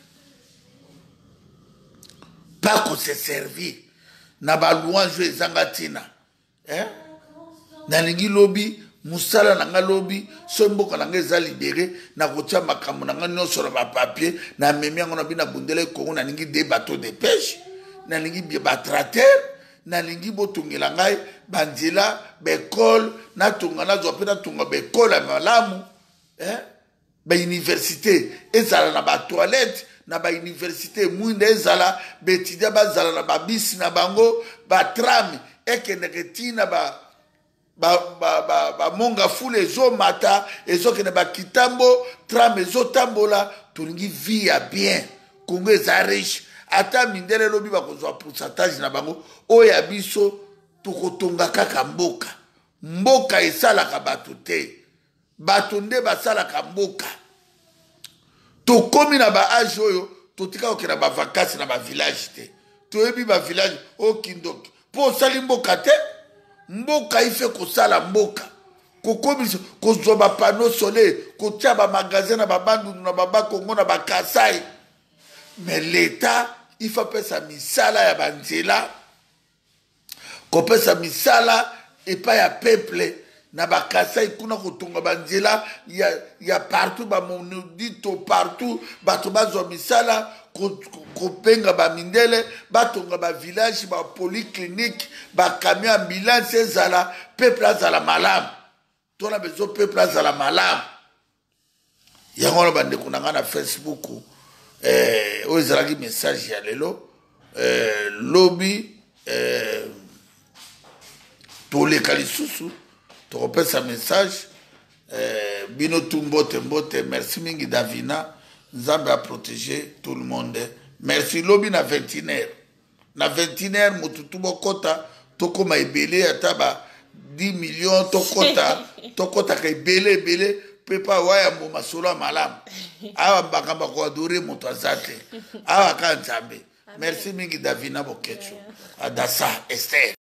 pas qu'on se servir na ba louange ezanga tina hein na lingi lobi musala na nga lobi so mboka na nga eza libéré na kotia makambo na nga nyonso na ba papier na memi yango na bina bundela Congo na lingi des bateaux de pêche na lingi ba tracteur na lingi botongela ngai banzela bekole na tonga na zo pena tonga bekole ya malamu hein ba université ezala na ba toilette na ba université mwinde ezala betidia bazala na ba bisi na bango ba tram ekendeke tina ba ba ba ba, ba monga fule ezo mata ezo kene ba kitambo tram ezo tambola tolingi vie ya bien Congo eza riche ata mindele lobi bakozwa pourcentage na bango oya biso tokotonga kaka mboka mboka esalaka bato te bato nde basalaka mboka tokomi na ba age oyo totika okena ba vacances na ba village te toyebi ba village o kindoki po osali mboka te mboka ife kosala mboka kokomi kozwa ba panneau solaire kotia ba magasin na ba Bandundu na ba Congo na ba Kasai mais l'état il faut pesa misala ya banzela kopesa misala epa ya peuple na ba Kasai kuna kotonga banzela ya ya partout ba monodito partout bato bazwa misala kopenga ba mindele batonga ba village ba polyclinique ba camion ambulance ezala peuple azala malamu tona bezo peuple azala malamu yango na bande kunanga na Facebook eh o ezalaki message ya lelo eh lobby eh toleka lisusu tokopesa message eh bino tumbote mbote merci mingi Davina Nzambe a protégé tout le monde merci lobby na vingt et une heures na vingt et une heures mututu bokota tokoma ebele ata ba dix millions tokota tokota ka ebele ebele pepa waya mboma solo malamu awa bakamba ko adore moto azate awa ka Nzambe merci mingi Davina Bokecho adasa Esther.